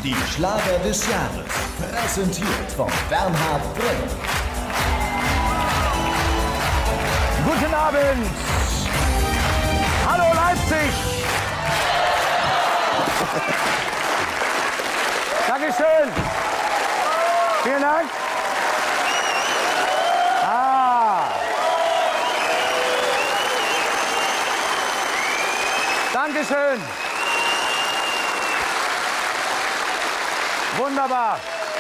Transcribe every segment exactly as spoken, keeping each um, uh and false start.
Die Schlager des Jahres. Präsentiert von Bernhard Brenn. Guten Abend. Hallo Leipzig. Dankeschön. Vielen Dank. Ah. Dankeschön. Wunderbar.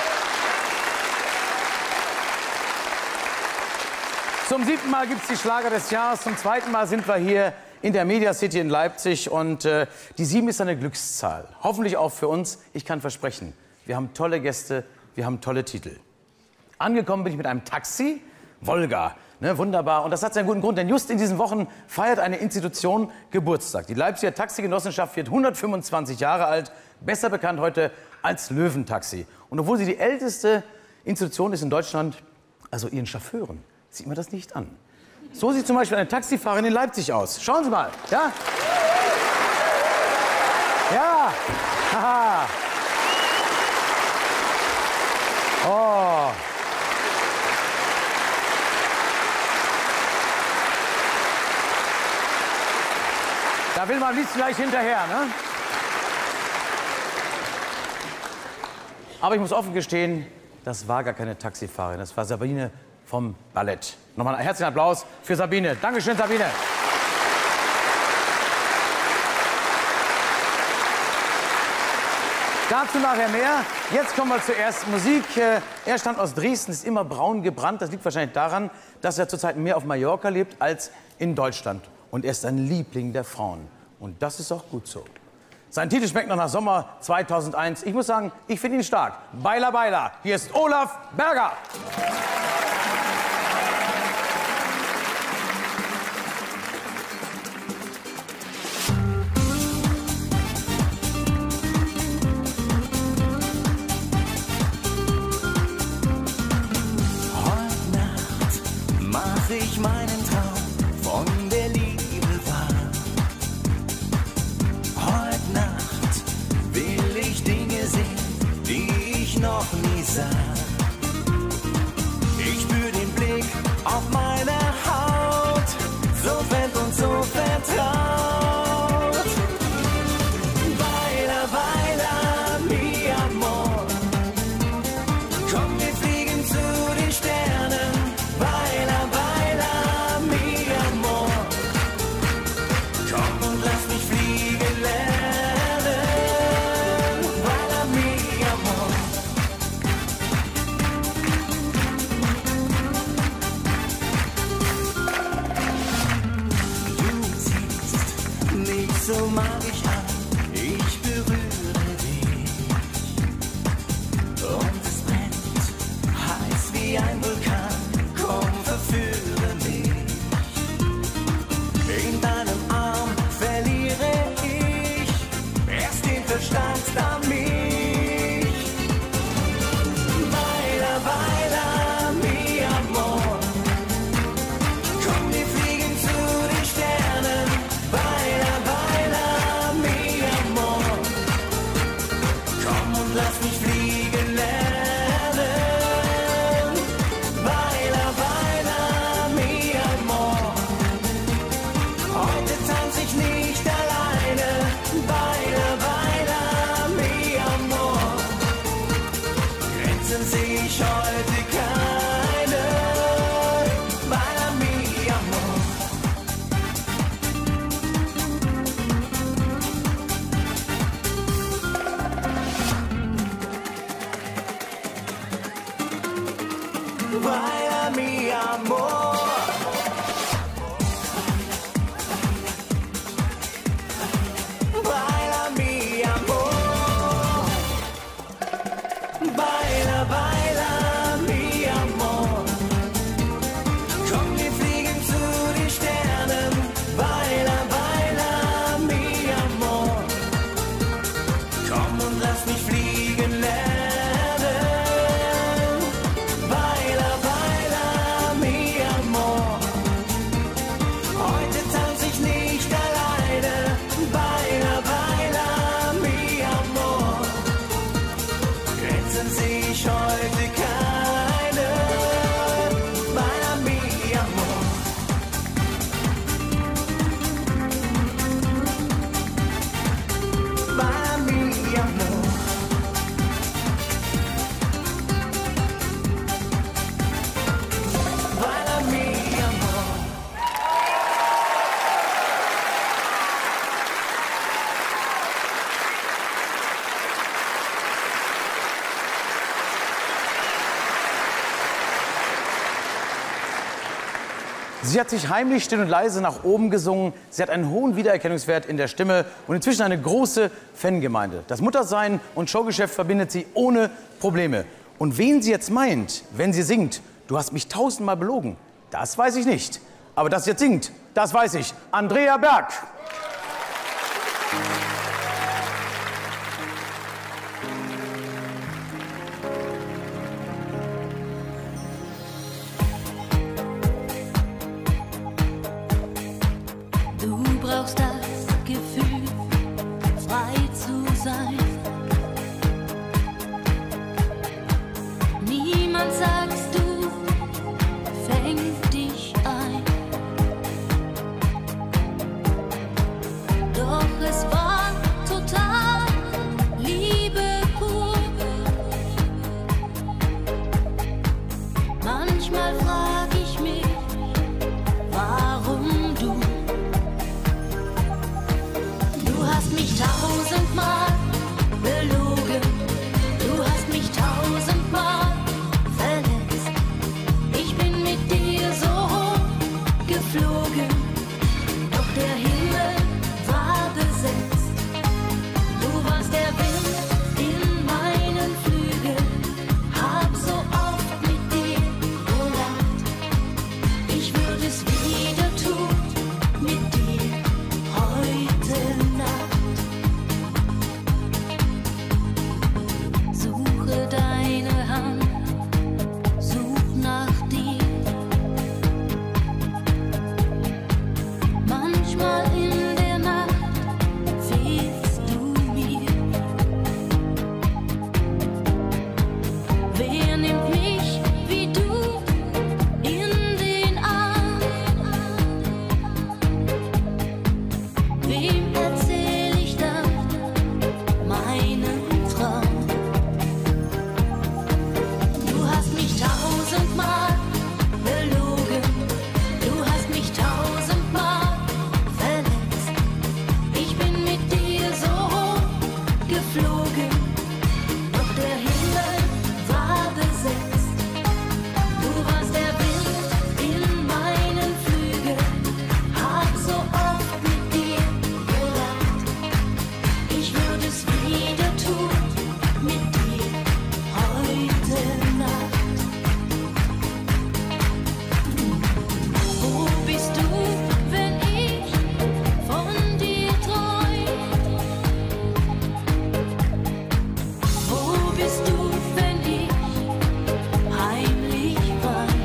Zum siebten Mal gibt es die Schlager des Jahres. Zum zweiten Mal sind wir hier in der Media City in Leipzig. Und äh, die sieben ist eine Glückszahl. Hoffentlich auch für uns. Ich kann versprechen, wir haben tolle Gäste, wir haben tolle Titel. Angekommen bin ich mit einem Taxi, Volga. Ne, wunderbar. Und das hat seinen guten Grund, denn just in diesen Wochen feiert eine Institution Geburtstag. Die Leipziger Taxigenossenschaft wird hundertfünfundzwanzig Jahre alt, besser bekannt heute als Löwentaxi. Und obwohl sie die älteste Institution ist in Deutschland, also ihren Chauffeuren, sieht man das nicht an. So sieht zum Beispiel eine Taxifahrerin in Leipzig aus. Schauen Sie mal, ja? Ja, haha. Oh. Da will man am liebsten gleich hinterher, ne? Aber ich muss offen gestehen, das war gar keine Taxifahrerin, das war Sabine vom Ballett. Nochmal einen herzlichen Applaus für Sabine. Dankeschön, Sabine. Dazu nachher mehr. Jetzt kommen wir zur ersten Musik. Er stammt aus Dresden, ist immer braun gebrannt. Das liegt wahrscheinlich daran, dass er zurzeit mehr auf Mallorca lebt als in Deutschland. Und er ist ein Liebling der Frauen. Und das ist auch gut so. Sein Titel schmeckt noch nach Sommer zweitausendeins. Ich muss sagen, ich finde ihn stark. Baila, baila. Hier ist Olaf Berger. Heute Nacht mach ich meinen Traum von der Liebe wahr. Heute Nacht will ich Dinge sehen, die ich noch nie sah. Ich spür den Blick auf meiner Haut, so fremd und so vertraut. Baila, baila, mi amor. Komm, wir fliegen zu den Sternen. Baila, baila, mi amor. Komm und lass mich fliegen lernen. Baila, mi amor. Du siehst nicht so magisch an. Ich berühre dich. Und es brennt heiß wie ein Vulkan. Komm, verführe mich. In deinem Arm verliere ich erst den Verstand, dann mich. Baila, baila, mi amor. Komm, wir fliegen zu den Sternen. Baila, baila, mi Sie hat sich heimlich still und leise nach oben gesungen. Sie hat einen hohen Wiedererkennungswert in der Stimme und inzwischen eine große Fangemeinde. Das Muttersein und Showgeschäft verbindet sie ohne Probleme. Und wen sie jetzt meint, wenn sie singt, du hast mich tausendmal belogen, das weiß ich nicht. Aber dass sie jetzt singt, das weiß ich. Andrea Berg. Du brauchst das Gefühl, frei zu sein. Niemand, sagst du, fängt dich ein. Doch es war total Liebe pur. Manchmal frag ich mich, warum du? Du hast mich tausendmal belogen, du hast mich tausendmal verletzt. Ich bin mit dir so hoch geflogen, doch der Himmel war besetzt. Du warst der Wind in meinen Flügeln, hab so oft mit dir gelacht. Ich würde es wieder tun mit dir heute Nacht. Suche deine Hand, such nach dir. Manchmal in der Nacht fehlst du mir. Wer nimmt mich wie du in den Arm? Wem erzähl ich dann meinen Traum? Du hast mich tausendmal belogen, du hast mich tausendmal verletzt. Ich bin mit dir so hoch geflogen, doch der Himmel war besetzt. Du warst der Wind in meinen Flügeln, hab so oft mit dir gelacht. Ich würde es wieder tun mit dir heute Nacht. Wo bist du, wenn ich von dir träum? Wo bist du, wenn ich heimlich wein?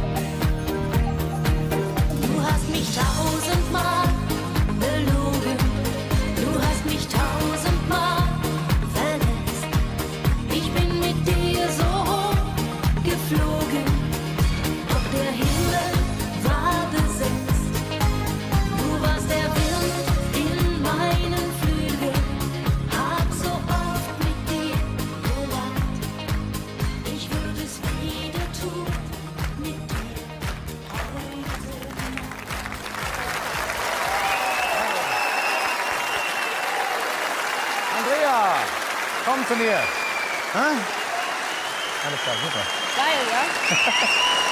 Du hast mich tausendmal belogen, du hast mich tausendmal verletzt. Ich bin mit dir so hoch geflogen, doch der Himmel war besetzt. Du warst der Wind in meinen Flügeln, hab so oft mit dir gelacht. Ich würde es wieder tun mit dir heute Nacht. Andrea, komm zu mir. Hä? Alles klar, super. Geil, ja?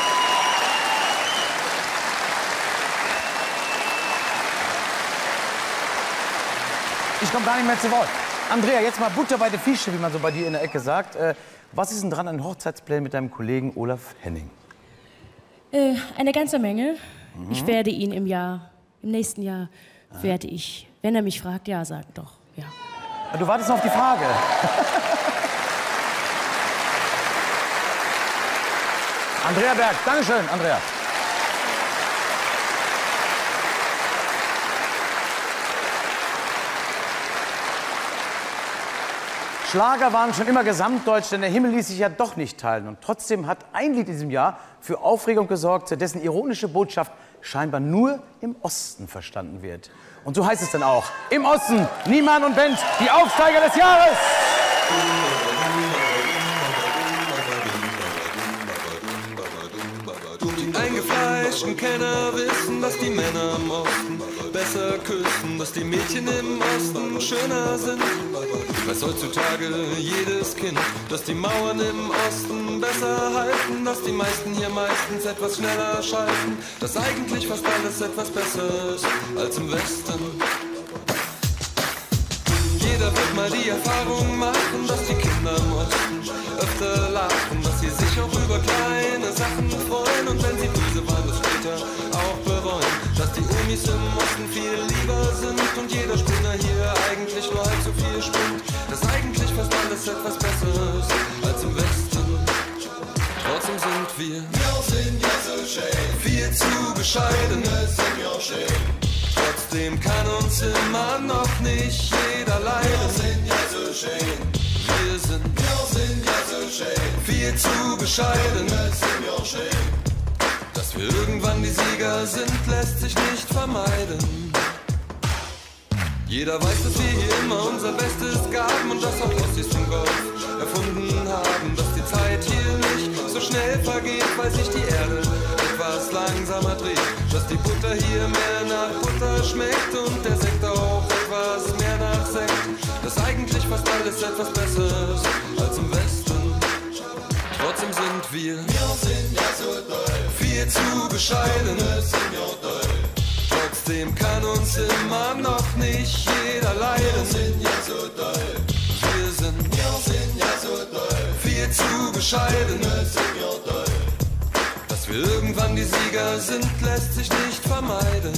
Ich komme gar nicht mehr zu Wort. Andrea, jetzt mal Butter bei der Fische, wie man so bei dir in der Ecke sagt. Äh, was ist denn dran an Hochzeitsplänen mit deinem Kollegen Olaf Henning? Äh, eine ganze Menge. Ich werde ihn im Jahr, im nächsten Jahr, werde ich, wenn er mich fragt, ja sagen, doch, ja. Du wartest noch auf die Frage. Andrea Berg, Dankeschön, Andrea. Schlager waren schon immer gesamtdeutsch, denn der Himmel ließ sich ja doch nicht teilen. Und trotzdem hat ein Lied in diesem Jahr für Aufregung gesorgt, dessen ironische Botschaft scheinbar nur im Osten verstanden wird. Und so heißt es dann auch. Im Osten, Niemann und Bent, die Aufsteiger des Jahres. Eingefleischt Fashion-Kenner wissen, dass die Männer im Osten besser küssen, dass die Mädchen im Osten schöner sind. Weiß heutzutage jedes Kind, dass die Mauern im Osten besser halten, dass die meisten hier meistens etwas schneller schalten, dass eigentlich fast alles etwas besser ist als im Westen. Jeder wird mal die Erfahrung machen, dass die Kinder im Osten öfter lachen, dass sie sich auch über kleine Sachen freuen und wenn sie böse waren, das später auch bereuen, dass die Umis im Osten viel lieber sind und jeder Spinner hier eigentlich nur halb so viel spinnt, dass eigentlich fast alles etwas besser ist als im Westen. Trotzdem sind wir, wir sind ja so schön, viel zu bescheiden, sind ja schön. Trotzdem kann uns immer noch nicht jeder leiden. Wir sind ja so schön. Wir sind, wir sind ja so schön. Viel zu bescheiden. Wir sind ja schön. Dass wir irgendwann die Sieger sind, lässt sich nicht vermeiden. Jeder weiß, dass wir hier immer unser Bestes gaben und dass auch Ossis den Golf erfunden haben. Dass die Zeit hier nicht so schnell vergeht, weil sich die Erde etwas langsamer dreht. Dass die Butter hier mehr nach Butter schmeckt und der Sekt auch etwas mehr nach Sekt. Dass eigentlich fast alles etwas besser ist als im Westen. Trotzdem sind wir, wir sind ja so toll, viel zu bescheiden. Trotzdem kann uns immer noch nicht jeder leiden. Wir sind ja so toll. Wir sind, wir sind ja so toll. Viel zu bescheiden. Wir sind ja toll. Dass wir irgendwann die Sieger sind, lässt sich nicht vermeiden.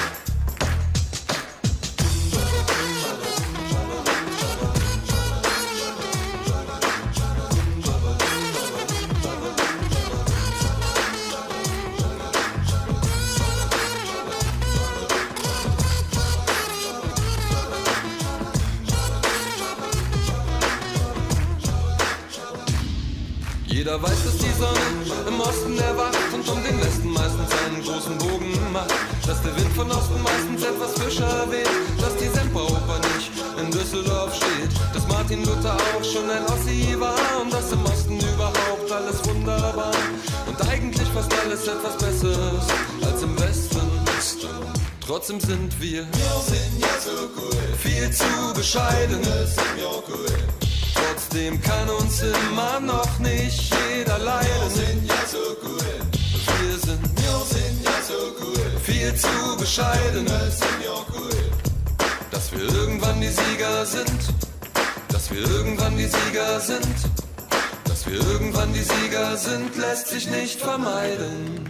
Jeder weiß, dass die Sonne im Osten erwacht und um den Westen meistens einen großen Bogen macht. Dass der Wind von Osten meistens etwas frischer weht. Dass die Semperoper nicht in Düsseldorf steht. Dass Martin Luther auch schon ein Ossi war. Und dass im Osten überhaupt alles wunderbar. Und eigentlich fast alles etwas besser ist als im Westen. Trotzdem sind wir, wir sind ja so cool, viel zu bescheiden. Wir sind ja cool. Trotzdem kann uns immer noch nicht jeder leiden. Wir sind ja so cool. Wir sind, wir sind ja so cool. Viel zu bescheiden. Wir sind ja cool. Dass wir irgendwann die Sieger sind. Dass wir irgendwann die Sieger sind. Dass wir irgendwann die Sieger sind, lässt sich nicht vermeiden.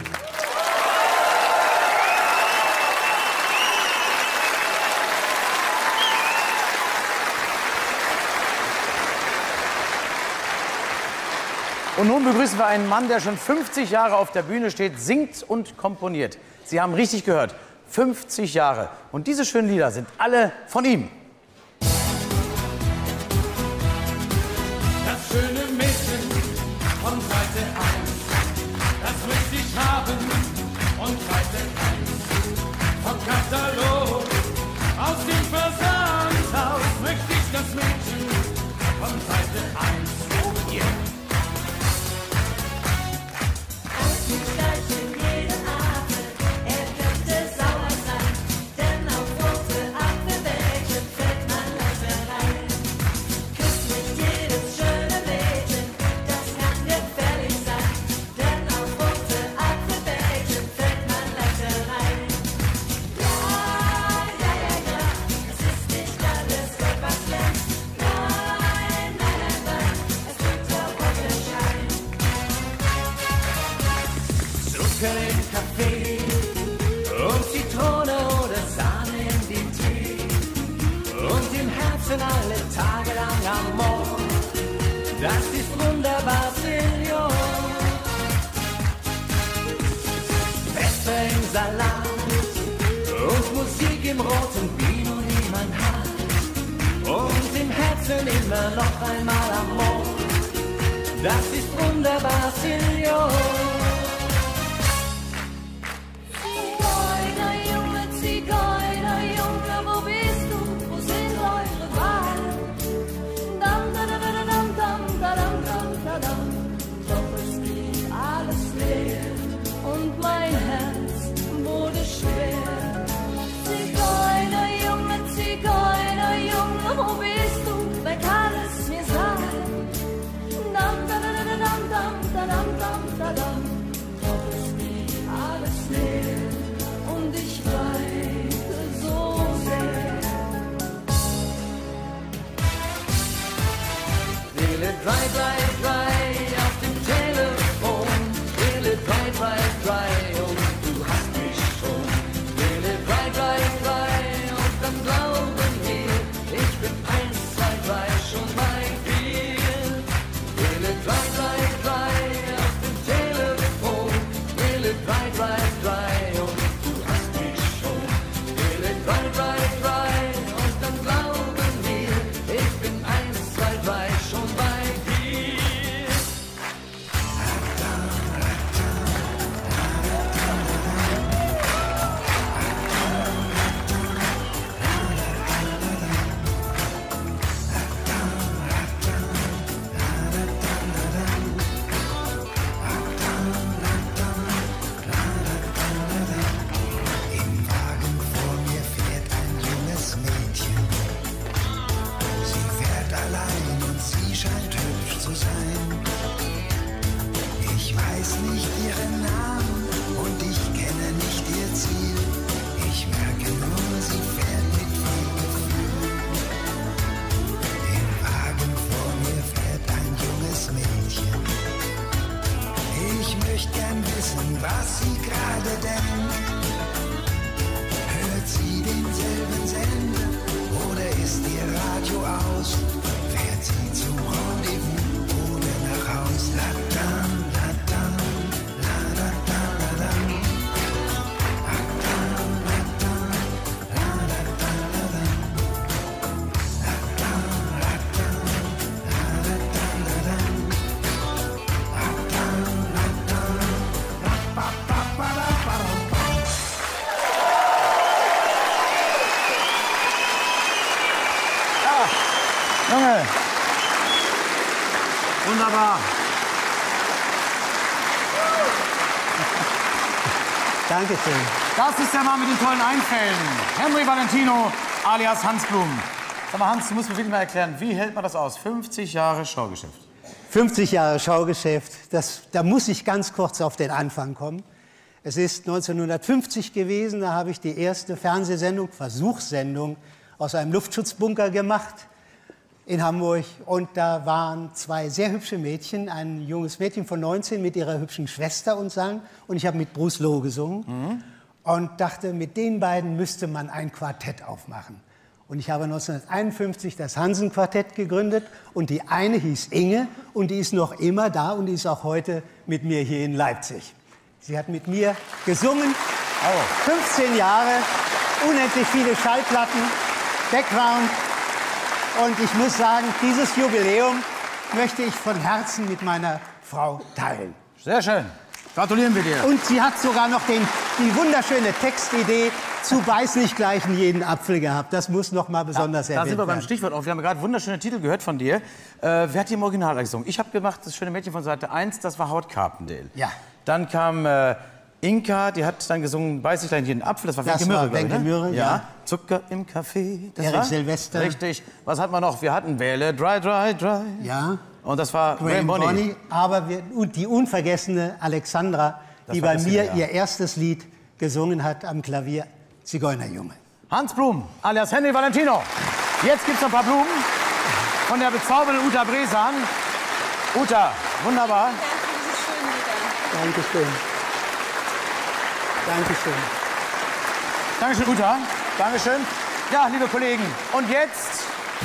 Und nun begrüßen wir einen Mann, der schon fünfzig Jahre auf der Bühne steht, singt und komponiert. Sie haben richtig gehört, fünfzig Jahre. Und diese schönen Lieder sind alle von ihm. Das schöne Mädchen von Seite eins, das möchte ich haben. Und Seite eins vom Katalog, aus dem Versandhaus möchte ich das Mädchen von Seite eins. Oh yeah. Alle Tage lang Amor, das ist wunderbar, Senor. Pfeffer im Salat und Musik im roten Vino, die man hat. Und im Herzen immer noch einmal Amor, das ist wunderbar, Senor. Zigeuner, Junge, Zigeuner, Junge, wo bist du? Wo sind eure Wahlen? Dam, da, da, da, dam, dam, da, dam, dam, da, dam. Doch es geht alles leer und mein Herz Junge. Wunderbar. Dankeschön. Das ist der Mann mit den tollen Einfällen. Henry Valentino alias Hans Blum. Sag mal, Hans, du musst mir wirklich mal erklären, wie hält man das aus? fünfzig Jahre Schaugeschäft. fünfzig Jahre Schaugeschäft, das, da muss ich ganz kurz auf den Anfang kommen. Es ist neunzehnhundertfünfzig gewesen, da habe ich die erste Fernsehsendung, Versuchssendung, aus einem Luftschutzbunker gemacht in Hamburg. Und da waren zwei sehr hübsche Mädchen, ein junges Mädchen von neunzehn mit ihrer hübschen Schwester und sang. Und ich habe mit Bruce Loh gesungen mhm. und dachte, mit den beiden müsste man ein Quartett aufmachen. Und ich habe neunzehnhunderteinundfünfzig das Hansen-Quartett gegründet und die eine hieß Inge und die ist noch immer da und die ist auch heute mit mir hier in Leipzig. Sie hat mit mir gesungen, oh. fünfzehn Jahre, unendlich viele Schallplatten, Background. Und ich muss sagen, dieses Jubiläum möchte ich von Herzen mit meiner Frau teilen. Sehr schön. Gratulieren wir dir. Und sie hat sogar noch den, die wunderschöne Textidee zu Beiß nicht gleich in jeden Apfel gehabt. Das muss noch mal besonders ja, erwähnt Da sind wir beim werden. Stichwort auf. Wir haben gerade wunderschöne Titel gehört von dir. Äh, wer hat die im Original gesungen? Ich habe gemacht, das schöne Mädchen von Seite eins, das war Haut Carpendale. Ja. Dann kam äh, Inka, die hat dann gesungen Beiß nicht gleich in jeden Apfel. Das war Das Wenke Mürre, war glaube ich, Wenke ne? Mürre, ja. ja. Zucker im Kaffee. Das Erich war? Silvester. Richtig. Was hat man noch? Wir hatten Wähle, Dry, Dry, Dry. Ja. Und das war Graham Graham Bonney. Bonney. Aber wir, und die unvergessene Alexandra, Das die war bei das mir ja. ihr erstes Lied gesungen hat am Klavier, Zigeunerjunge. Hans Blum, alias Henry Valentino. Jetzt gibt's noch ein paar Blumen von der bezaubernden Uta Bresan. Uta, wunderbar. Dankeschön. Dankeschön. Dankeschön, Uta. Dankeschön. Ja, liebe Kollegen, und jetzt...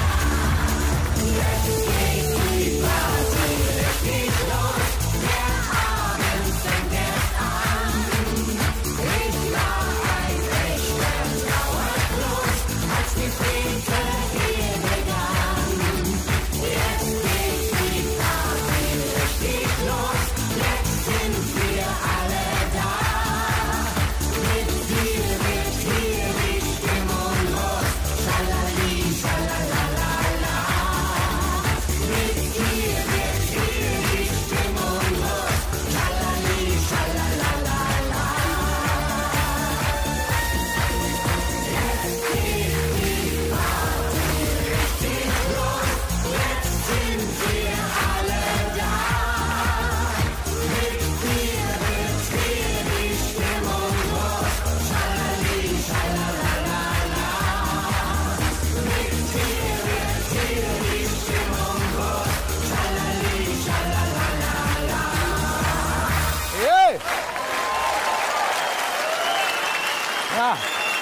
Ja.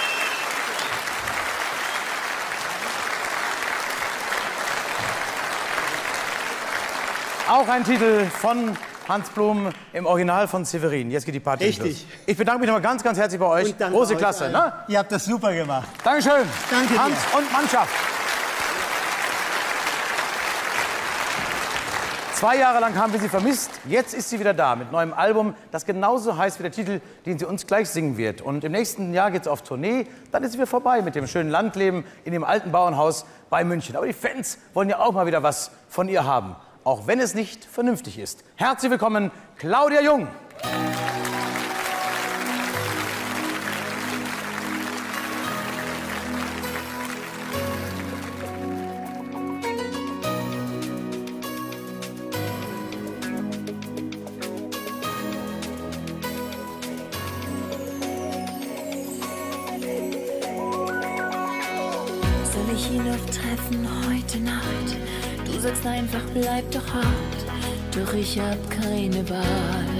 Auch ein Titel von Hans Blum im Original von Severin. Jetzt geht die Party Richtig. los. Ich bedanke mich nochmal ganz, ganz herzlich bei euch. Und danke Große euch Klasse. allen. Ne? Ihr habt das super gemacht. Dankeschön. Danke dir. Hans und Mannschaft. Zwei Jahre lang haben wir sie vermisst. Jetzt ist sie wieder da mit neuem Album, das genauso heißt wie der Titel, den sie uns gleich singen wird. Und im nächsten Jahr geht es auf Tournee. Dann ist sie wieder vorbei mit dem schönen Landleben in dem alten Bauernhaus bei München. Aber die Fans wollen ja auch mal wieder was von ihr haben. Auch wenn es nicht vernünftig ist. Herzlich willkommen, Claudia Jung. Soll ich ihn noch treffen heute Nacht? Du sagst einfach, bleib doch hart, doch ich hab keine Wahl.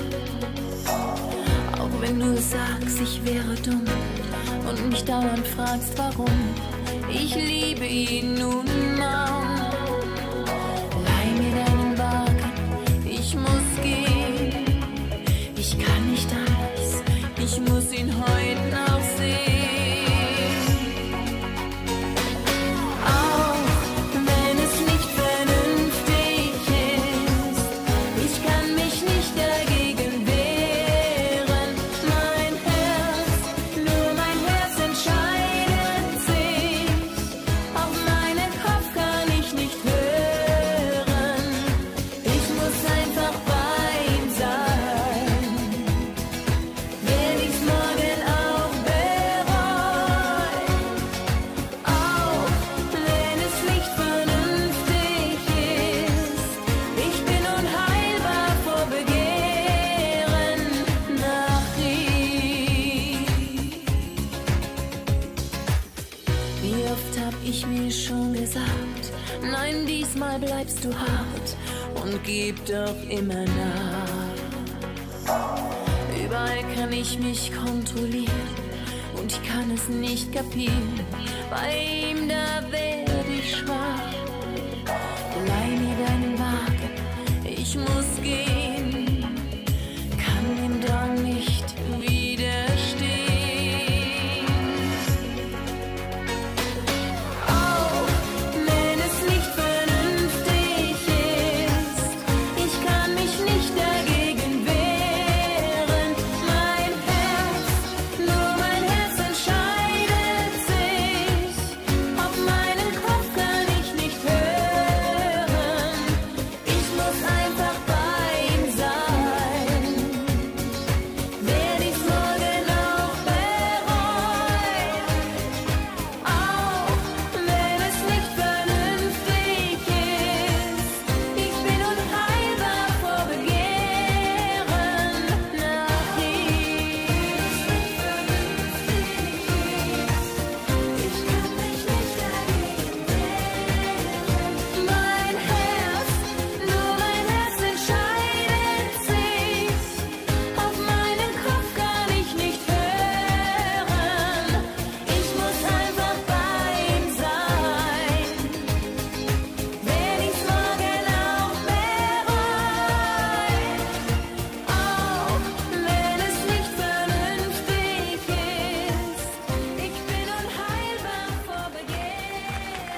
Auch wenn du sagst, ich wäre dumm und mich dauernd fragst, warum, ich liebe ihn nun mal. Leih mir deinen Wagen, ich muss gehen, ich kann nicht anders, ich muss ihn heute noch sehen. Wie oft hab ich mir schon gesagt, nein, diesmal bleibst du hart und gib doch immer nach. Überall kann ich mich kontrollieren und ich kann es nicht kapieren. Bei ihm, da werd ich schwach. Leih mir deinen Wagen, ich muss gehen, kann dem Drang nicht widerstehen. Auch wenn es nicht vernünftig ist, ich kann mich nicht dagegen wehren. Mein Herz, nur mein Herz entscheidet sich, auf meinen Kopf kann ich nicht hören. Ich muss einfach bei ihm sein. Werd ich's morgen auch bereuen, auch wenn es nicht vernünftig ist. Ich bin unheilbar vor Begehren nach ihm. Ich kann mich nicht dagegen wehren. Mein Herz, nur mein Herz entscheidet sich. Auf meinen Kopf kann ich nicht hören. Ich muss einfach bei ihm sein. Werd ich's morgen auch bereuen, auch wenn es nicht vernünftig ist. Ich bin unheilbar vor Begehren.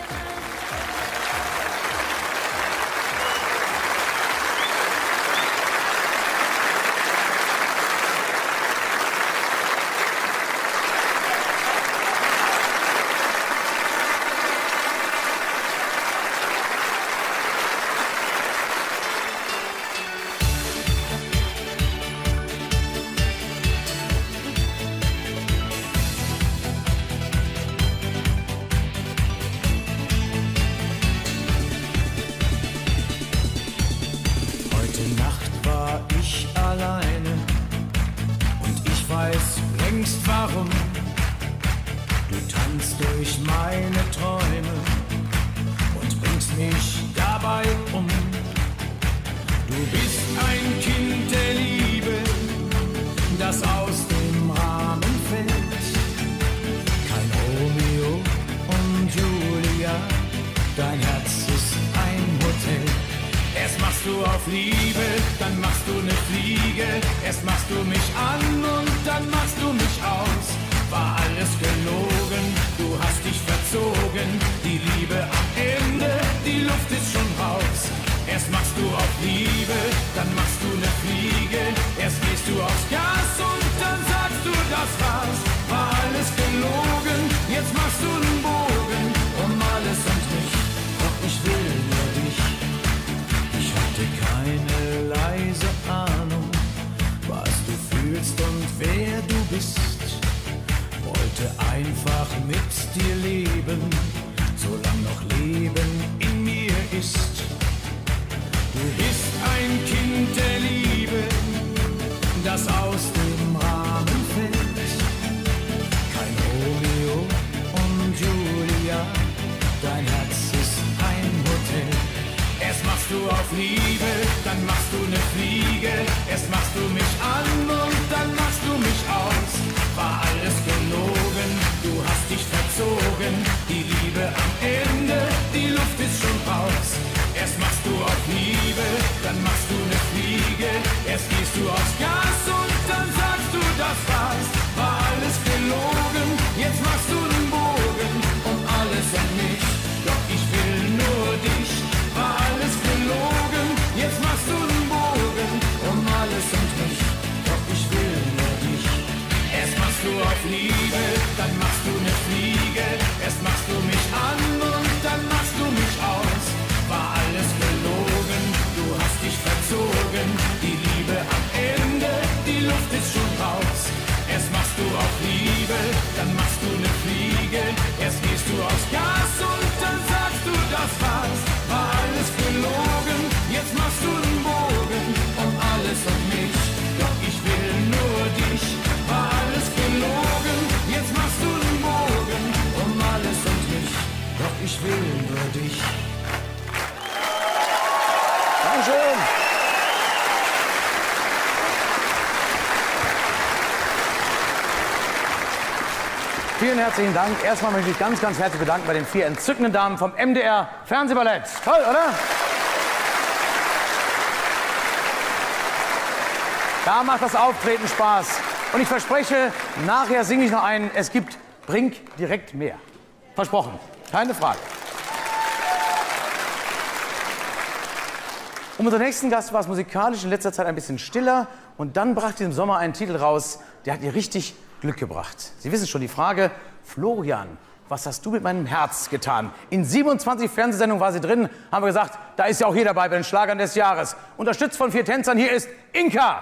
Heute Nacht war ich alleine und ich weiß längst warum. Du tanzt durch meine Träume und bringst mich dabei um. Du bist ein Kind der Liebe, das aus dem Rahmen fällt. Kein Romeo und Julia, dein Herz ist ein Hotel. Erst machst du auf Liebe, dann machst du ne Fliege. Erst machst du mich an und dann machst du mich aus. War alles gelogen, du hast dich verzogen. Die Liebe am Ende, die Luft ist schon raus. Erst machst du auf Liebe, dann machst du ne Fliege. Erst gehst du aufs Gas und dann sagst du, das war's. War alles gelogen, jetzt machst du nen Bogen um alles und mich. Doch ich will nur dich. Ich hatte keine leise Ahnung, was du fühlst und wer du bist. Wollte einfach will nur dich. Dankeschön. Vielen herzlichen Dank. Erstmal möchte ich mich ganz, ganz herzlich bedanken bei den vier entzückenden Damen vom M D R Fernsehballett. Toll, oder? Da macht das Auftreten Spaß. Und ich verspreche, nachher singe ich noch einen, es gibt Brink direkt mehr. Versprochen, keine Frage. Um unseren nächsten Gast war es musikalisch in letzter Zeit ein bisschen stiller. Und dann brachte sie im Sommer einen Titel raus, der hat ihr richtig Glück gebracht. Sie wissen schon die Frage, Florian, was hast du mit meinem Herz getan? In siebenundzwanzig Fernsehsendungen war sie drin, haben wir gesagt, da ist ja auch hier dabei bei den Schlagern des Jahres. Unterstützt von vier Tänzern, hier ist Inka.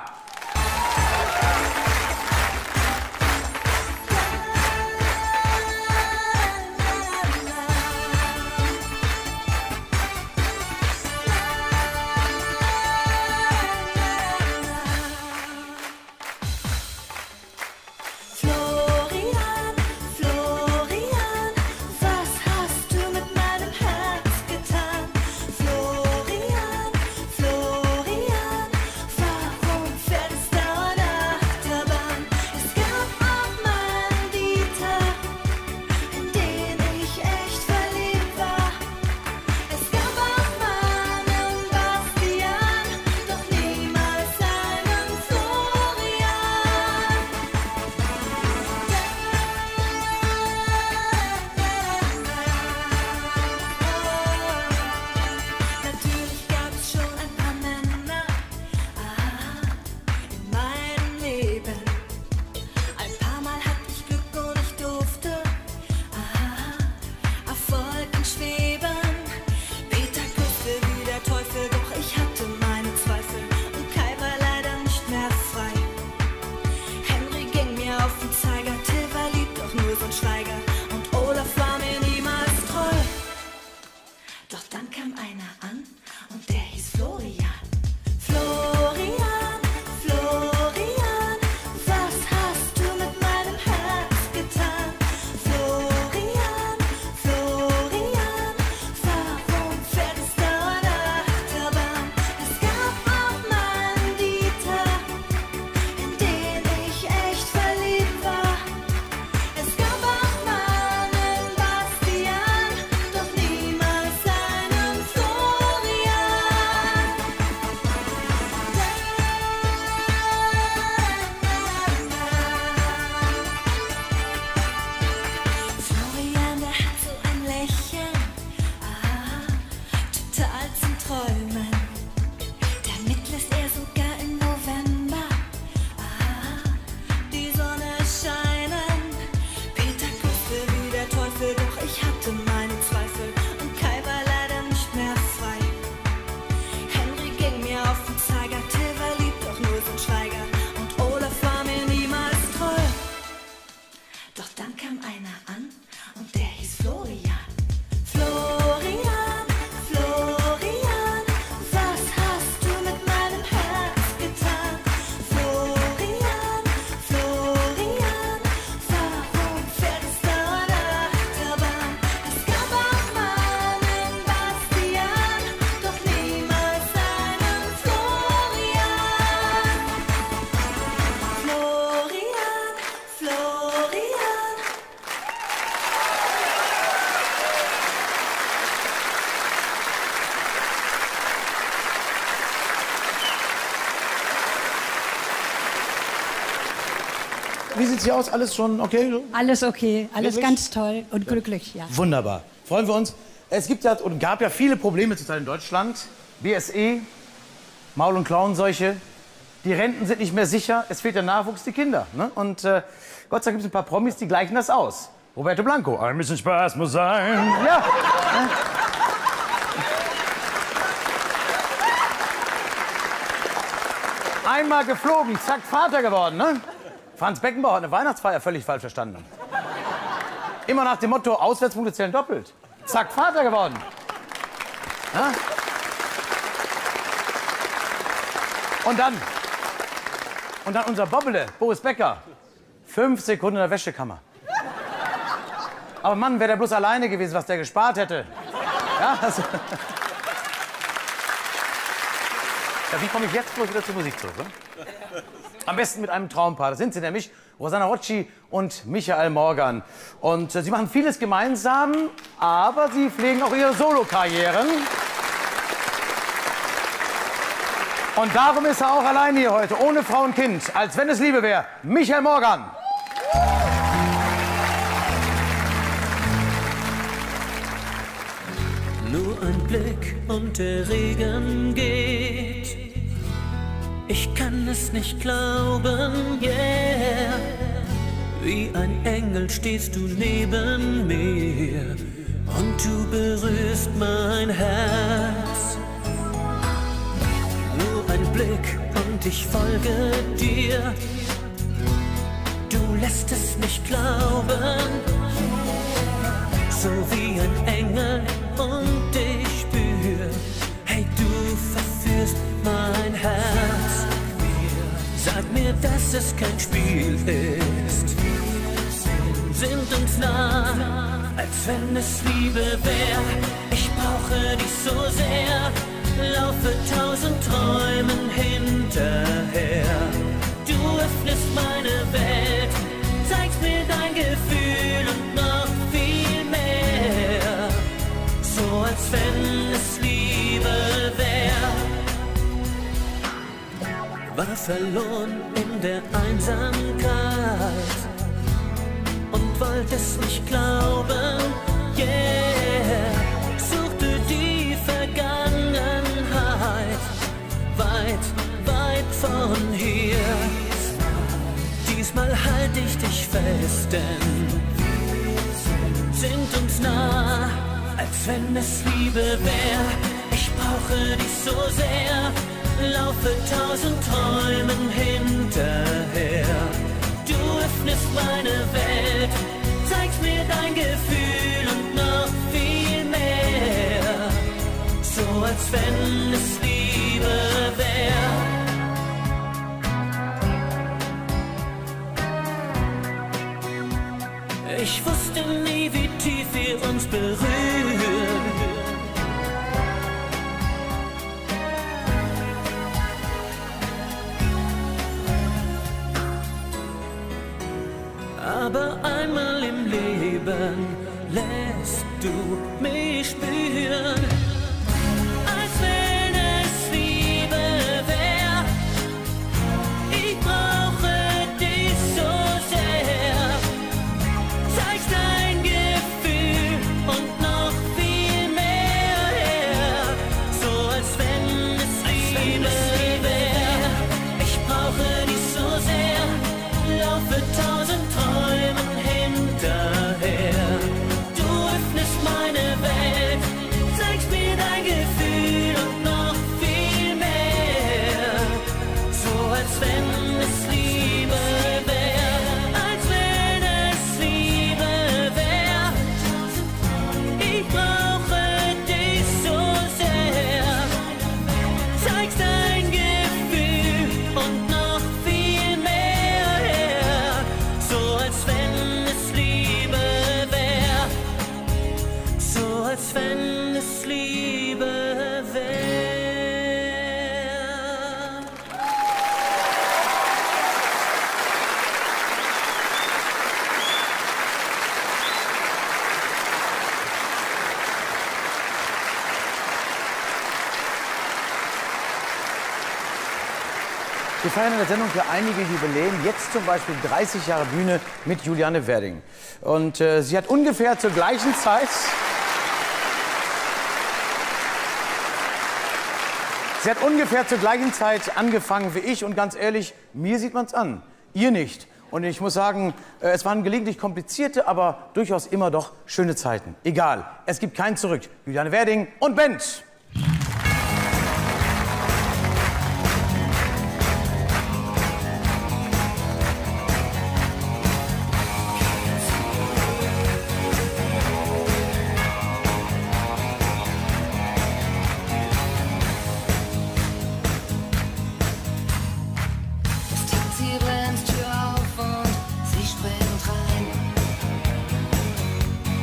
Wie sieht's hier aus? Alles schon okay? Alles okay, alles Wirklich? ganz toll und glücklich, ja. Wunderbar. Freuen wir uns. Es gibt ja und gab ja viele Probleme zurzeit in Deutschland. B S E, Maul- und Klauenseuche. Die Renten sind nicht mehr sicher. Es fehlt der Nachwuchs, die Kinder. Ne? Und äh, Gott sei Dank gibt es ein paar Promis, die gleichen das aus. Roberto Blanco. Ein bisschen Spaß muss sein. Ja. Einmal geflogen, zack, Vater geworden. Ne? Franz Beckenbauer hat eine Weihnachtsfeier völlig falsch verstanden. Immer nach dem Motto, Auswärtspunkte zählen doppelt. Zack, Vater geworden. Ja? Und dann, und dann unser Bobbele, Boris Becker. Fünf Sekunden in der Wäschekammer. Aber Mann, wäre der bloß alleine gewesen, was der gespart hätte. Ja, also. Ja, wie komme ich jetzt bloß wieder zur Musik zurück? Ne? Am besten mit einem Traumpaar. Das sind sie nämlich, Rosanna Rocci und Michael Morgan. Und äh, sie machen vieles gemeinsam, aber sie pflegen auch ihre Solokarrieren. Und darum ist er auch allein hier heute, ohne Frau und Kind, als wenn es Liebe wäre. Michael Morgan. Nur ein Blick und der Regen geht. Ich kann es nicht glauben, yeah. Wie ein Engel stehst du neben mir und du berührst mein Herz. Nur ein Blick und ich folge dir. Du lässt es nicht glauben. So wie ein Engel und ich spür, hey, du verführst mein Herz. Sag mir, dass es kein Spiel ist. Sind uns nah, als wenn es Liebe wär. Ich brauche dich so sehr, laufe tausend Träumen hinterher. Du öffnest meine Welt, zeigst mir dein Gefühl und noch viel mehr. So als wenn es Liebe wär. War verloren in der Einsamkeit und wollte es nicht glauben, yeah. Suchte die Vergangenheit weit, weit von hier. Diesmal halte ich dich fest, denn wir sind uns nah, als wenn es Liebe wär. Ich brauche dich so sehr, laufe tausend Träumen hinterher. Du öffnest meine Welt, zeigst mir dein Gefühl und noch viel mehr. So als wenn es Liebe wär. Ich wusste nie, wie tief wir uns berühren. Aber einmal im Leben lässt du mich spüren, als wenn es Liebe wär. Ich brauche dich so sehr, zeigst dein Gefühl und noch viel mehr. So als wenn es Liebe wär. Ich brauche dich so sehr, laufe tausend Träumen hinterher. Du öffnest meine Welt, zeigst mir dein Gefühl und noch viel mehr. So als wenn es Liebe wär, als wenn es Liebe wär. Ich brauche dich so sehr, zeigst dein Gefühl und noch viel mehr. So als wenn es Liebe wär, so als wenn es Liebe wär. Wir feiern in der Sendung für einige Jubiläen. Jetzt zum Beispiel dreißig Jahre Bühne mit Juliane Werding. Und äh, sie hat ungefähr zur gleichen Zeit... Sie hat ungefähr zur gleichen Zeit angefangen wie ich. Und ganz ehrlich, mir sieht man's an. Ihr nicht. Und ich muss sagen, äh, es waren gelegentlich komplizierte, aber durchaus immer doch schöne Zeiten. Egal, es gibt kein Zurück. Juliane Werding und Band. Sie brennt Tür auf und sie springt rein.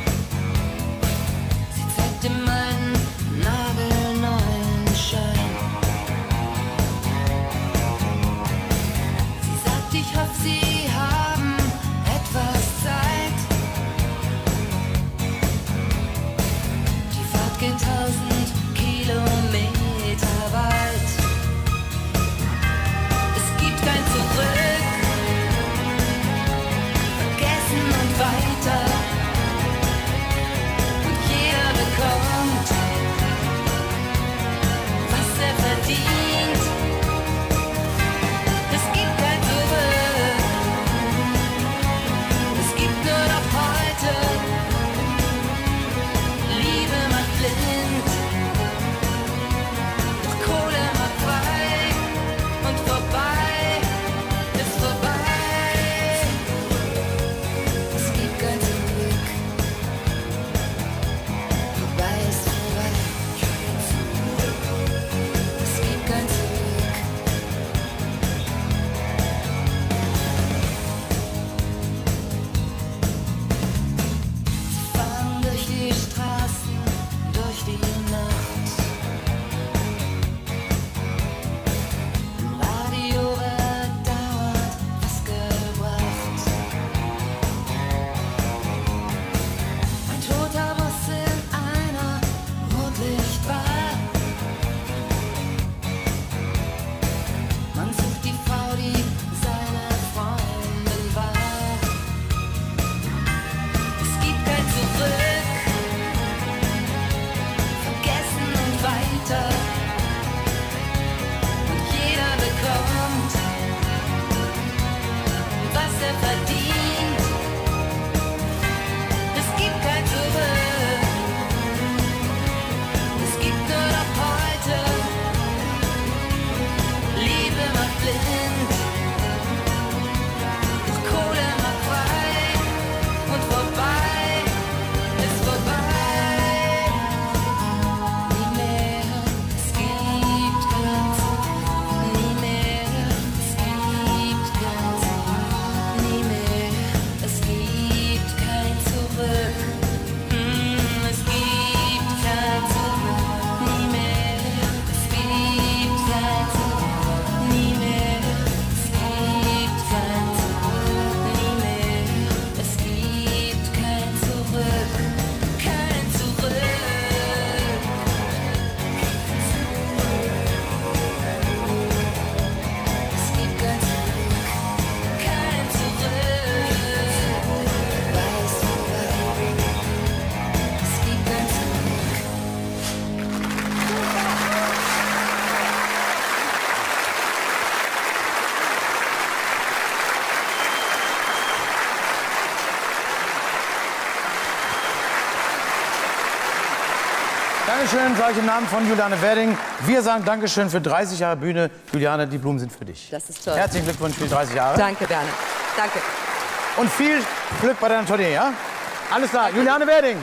Dankeschön, sage ich im Namen von Juliane Werding. Wir sagen Dankeschön für dreißig Jahre Bühne. Juliane, die Blumen sind für dich. Das ist toll. Herzlichen Glückwunsch für die dreißig Jahre. Danke, Berne. Danke. Und viel Glück bei deiner Tournee, ja? Alles klar, Juliane Werding.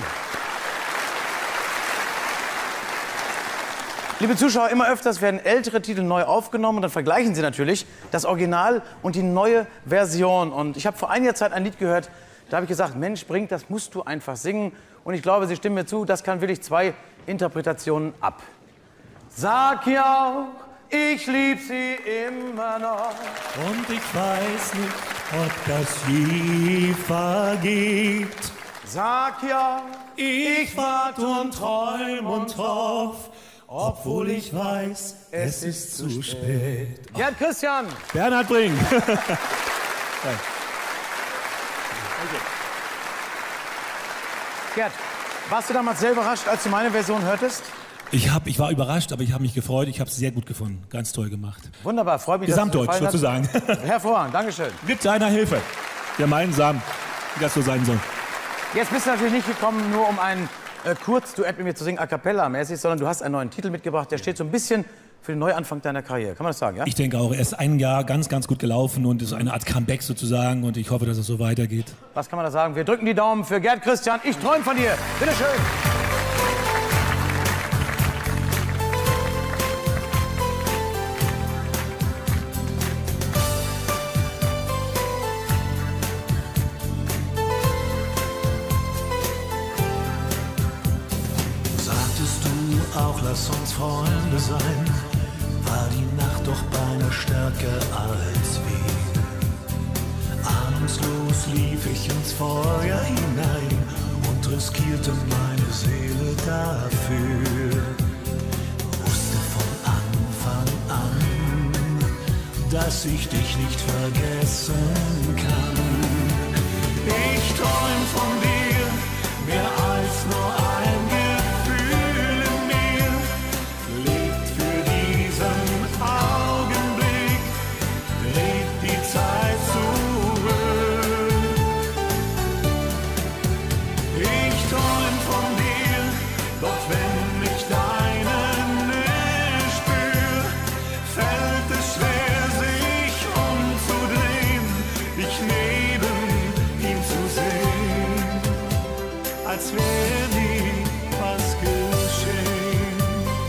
Liebe Zuschauer, immer öfters werden ältere Titel neu aufgenommen und dann vergleichen Sie natürlich das Original und die neue Version. Und ich habe vor einiger Zeit ein Lied gehört, da habe ich gesagt, Mensch, Brink, das musst du einfach singen. Und ich glaube, Sie stimmen mir zu, das kann wirklich zwei Interpretationen ab. Sag ja auch, ich lieb sie immer noch. Und ich weiß nicht, ob das je vergeht. Sag ja, ich wart und träum und hoff, obwohl ich weiß, es ist zu spät. Gerd Christian. Bernhard Brink. Gerd, warst du damals sehr überrascht, als du meine Version hörtest? Ich, hab, ich war überrascht, aber ich habe mich gefreut. Ich habe es sehr gut gefunden. Ganz toll gemacht. Wunderbar, freut mich, Gesamtdeutsch, dass es sozusagen. Hervorragend, Dankeschön. Mit deiner Hilfe. Gemeinsam, wie das so sein soll. Jetzt bist du natürlich nicht gekommen, nur um ein äh, Kurzduett mit mir zu singen, a cappella mäßig, sondern du hast einen neuen Titel mitgebracht, der steht so ein bisschen für den Neuanfang deiner Karriere. Kann man das sagen, ja? Ich denke auch, er ist ein Jahr ganz, ganz gut gelaufen und ist eine Art Comeback sozusagen und ich hoffe, dass es so weitergeht. Was kann man da sagen? Wir drücken die Daumen für Gerd Christian. Ich träum von dir. Bitte schön. Auch lass uns Freunde sein, war die Nacht doch beinahe stärker als wir. Ahnungslos lief ich ins Feuer hinein und riskierte meine Seele dafür. Wusste von Anfang an, dass ich dich nicht vergessen kann. Ich träum von dir, mehr als nur ein als wäre nie was geschehen.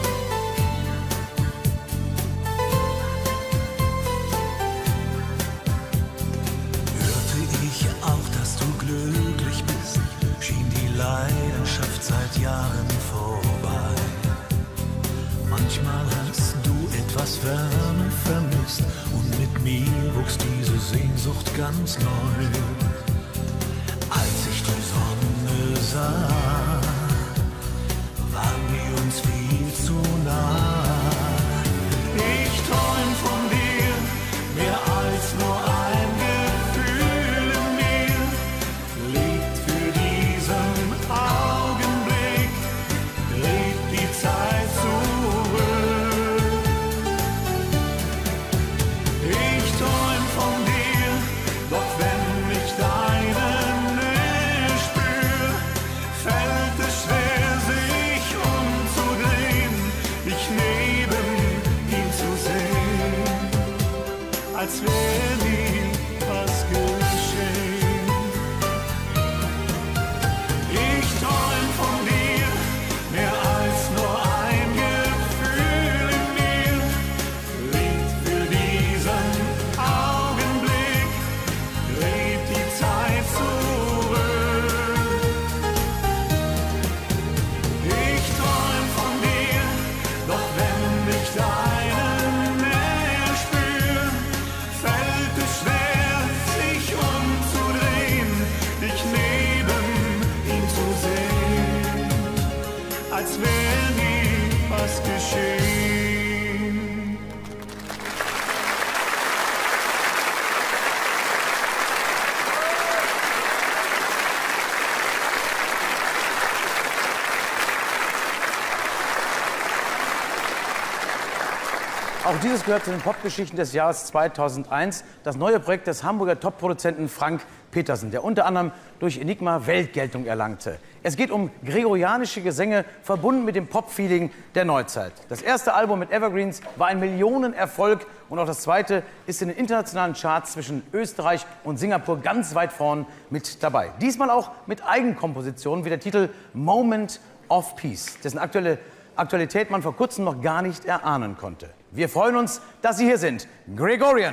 Hörte ich auch, dass du glücklich bist, schien die Leidenschaft seit Jahren vorbei. Manchmal hast du etwas Wärme vermisst und mit mir wuchs diese Sehnsucht ganz neu. Als ich die Sonne sah, waren wir uns viel zu nah. Ich träum von dir, mehr als nur ein Gefühl in mir. Lebt für diesen Augenblick, lebt die Zeit zurück. Ich träum von dir, doch wenn ich deine fällt es schwer, sich umzudrehen, dich neben ihm zu sehen, als wäre nie was geschehen. Ich träum von dir, mehr als nur ein Gefühl in mir, lebt für diesen Augenblick, lebt die Zeit zurück. Ich träum von dir, doch wenn ich deine Nähe spür, fällt es schwer, sich umzudrehen, dich neben ihm zu sehen, als wäre nie was geschehen. Auch dieses gehört zu den Popgeschichten des Jahres zweitausendeins. Das neue Projekt des Hamburger Top-Produzenten Frank Petersen, der unter anderem durch Enigma Weltgeltung erlangte. Es geht um gregorianische Gesänge, verbunden mit dem Pop-Feeling der Neuzeit. Das erste Album mit Evergreens war ein Millionenerfolg und auch das zweite ist in den internationalen Charts zwischen Österreich und Singapur ganz weit vorn mit dabei. Diesmal auch mit Eigenkompositionen wie der Titel Moment of Peace, dessen aktuelle Aktualität man vor kurzem noch gar nicht erahnen konnte. Wir freuen uns, dass Sie hier sind. Gregorian.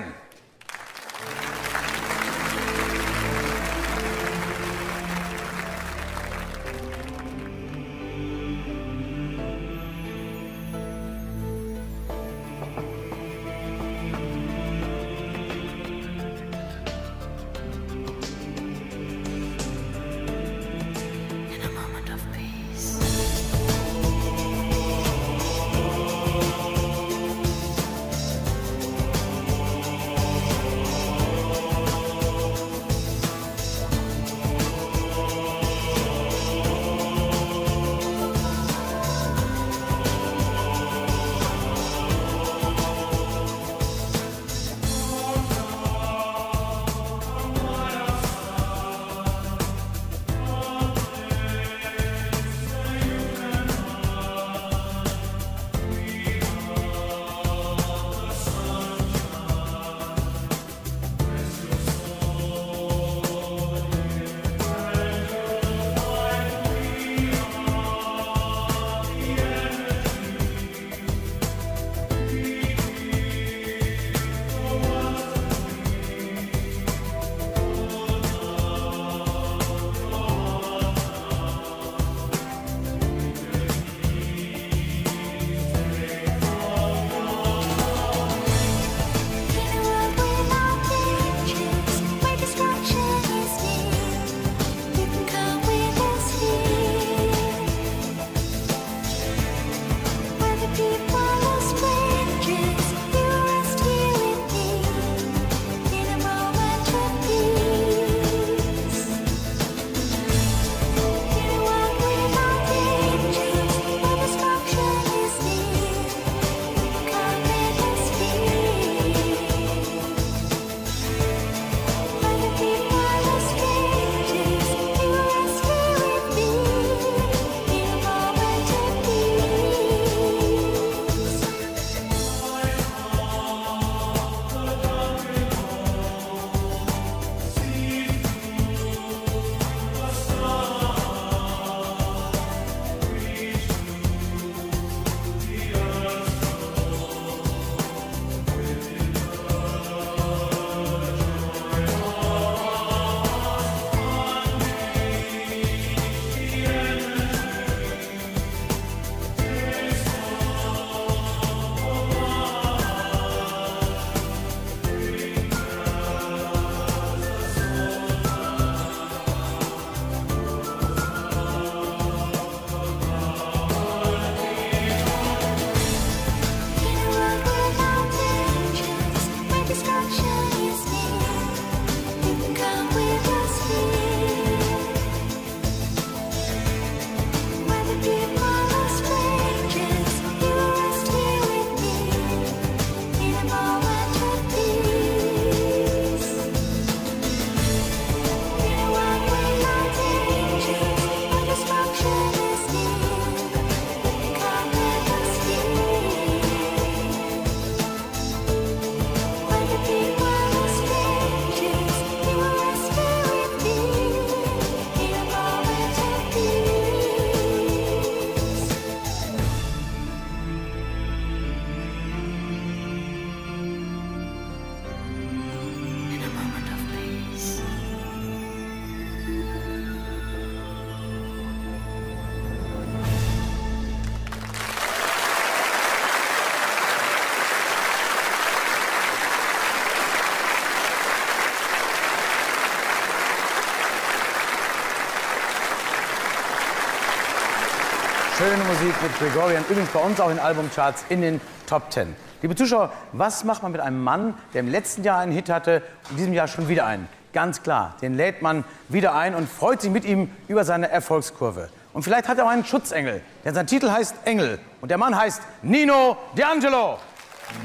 Schöne Musik mit Gregorian, übrigens bei uns auch in Albumcharts in den Top Ten. Liebe Zuschauer, was macht man mit einem Mann, der im letzten Jahr einen Hit hatte, in diesem Jahr schon wieder einen? Ganz klar, den lädt man wieder ein und freut sich mit ihm über seine Erfolgskurve. Und vielleicht hat er auch einen Schutzengel, denn sein Titel heißt Engel und der Mann heißt Nino D'Angelo.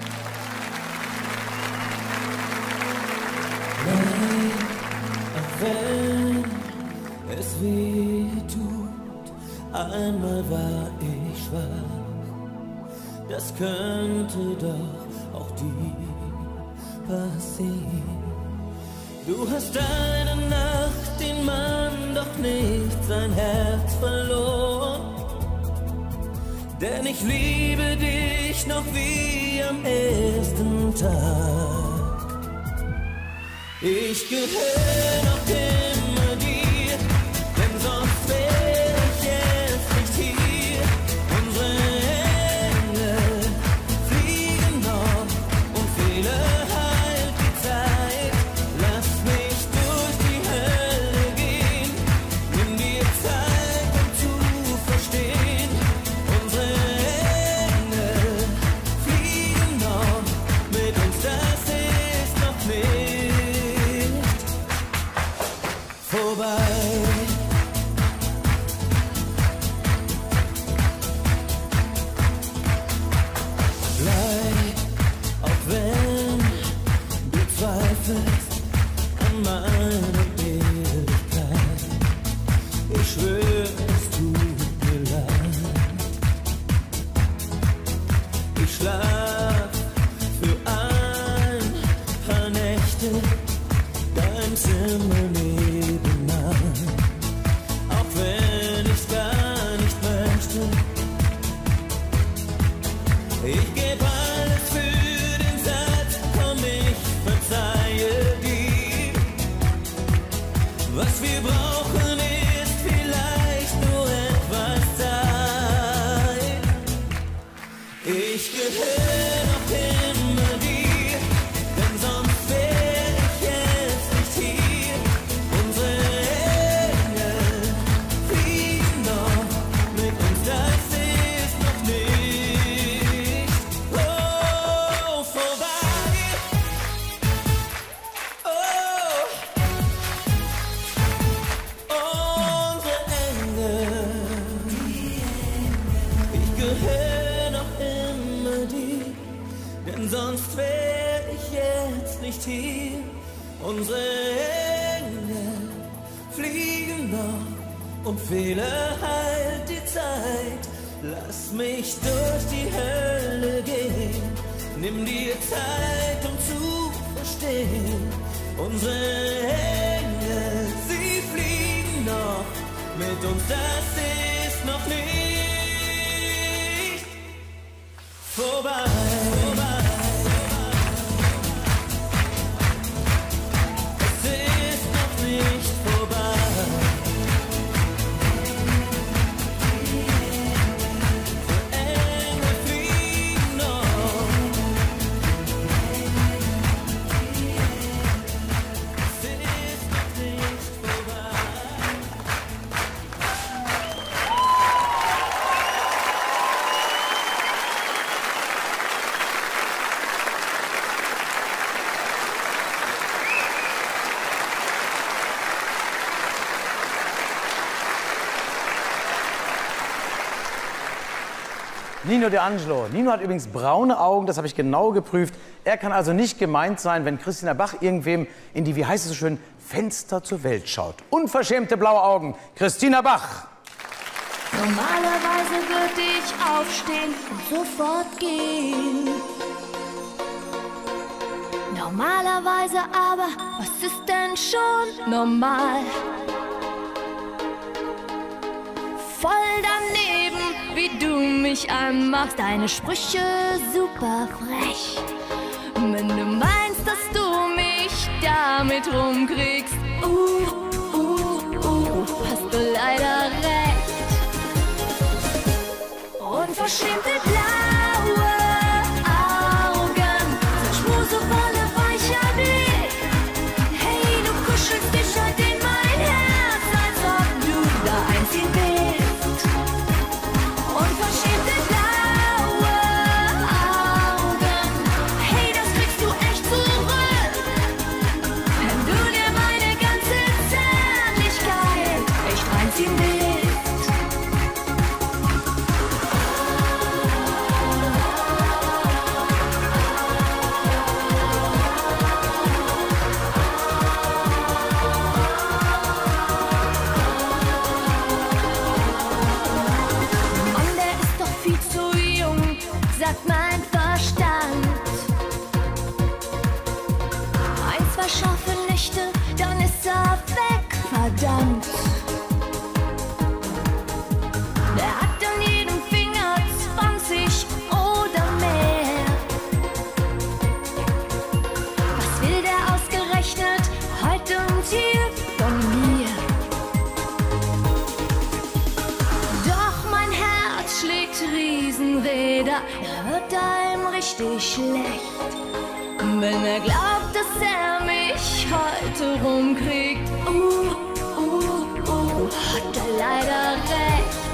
A es weh tut. Einmal war ich schwach, das könnte doch auch dir passieren. Du hast eine Nacht den Mann doch nicht sein Herz verloren. Denn ich liebe dich noch wie am ersten Tag. Ich gehöre noch immer dir, denn sonst wär ich jetzt nicht hier. Unsere Engel fliegen noch und viele halt die Zeit. Lass mich durch die Hölle gehen, nimm dir Zeit, um zu verstehen. Unsere Engel fliegen noch mit uns, das ist noch nicht vorbei. Bleib, auch wenn du zweifelst an meiner Ehrlichkeit. Ich schwöre, es tut mir leid. Ich schlaf für ein paar Nächte dein Zimmer nebenan. Auch wenn ich's gar nicht möchte. Ich geb alles für den Satz, komm, ich verzeihe dir. Was wir brauchen ist vielleicht nur etwas Zeit. Ich gehöre noch immer dir, denn sonst wär ich jetzt nicht hier. Unsere Engel fliegen noch mit uns, das ist noch nicht oh, vorbei. Oh, unsere Engel, ich gehöre noch immer dir, denn sonst wär ich jetzt nicht hier. Unsere Engel fliegen noch und Fehler halt die Zeit. Lass mich durch die Hölle gehen, nimm dir Zeit, um zu verstehen. Unsere Engel, sie fliegen noch mit uns, das ist noch nicht vorbei. Es ist noch nicht vorbei. Engel fliegen noch. Es ist noch nicht vorbei. Nino D'Angelo. Nino hat übrigens braune Augen, das habe ich genau geprüft. Er kann also nicht gemeint sein, wenn Christina Bach irgendwem in die, wie heißt es so schön, Fenster zur Welt schaut. Unverschämte blaue Augen. Christina Bach. Normalerweise würde ich aufstehen und sofort gehen. Normalerweise aber, was ist denn schon normal? Voll daneben, wie du mich anmachst, deine Sprüche super frech. Wenn du meinst, dass du mich damit rumkriegst, uh, uh, uh, hast du leider recht. Unverschämte blaue Augen, so schmusevolle weicher Blick. Hey, du kuschelst dich heute in mein Herz, als ob du da einziehen willst. Unverschämte blaue Augen, hey, das kriegst du echt zurück. Wenn du dir meine ganze Zärtlichkeit echt reinziehen willst. Riesenräder, da wird einem richtig schlecht. Wenn er glaubt, dass er mich heute rumkriegt, uh, uh, uh, hat er leider recht.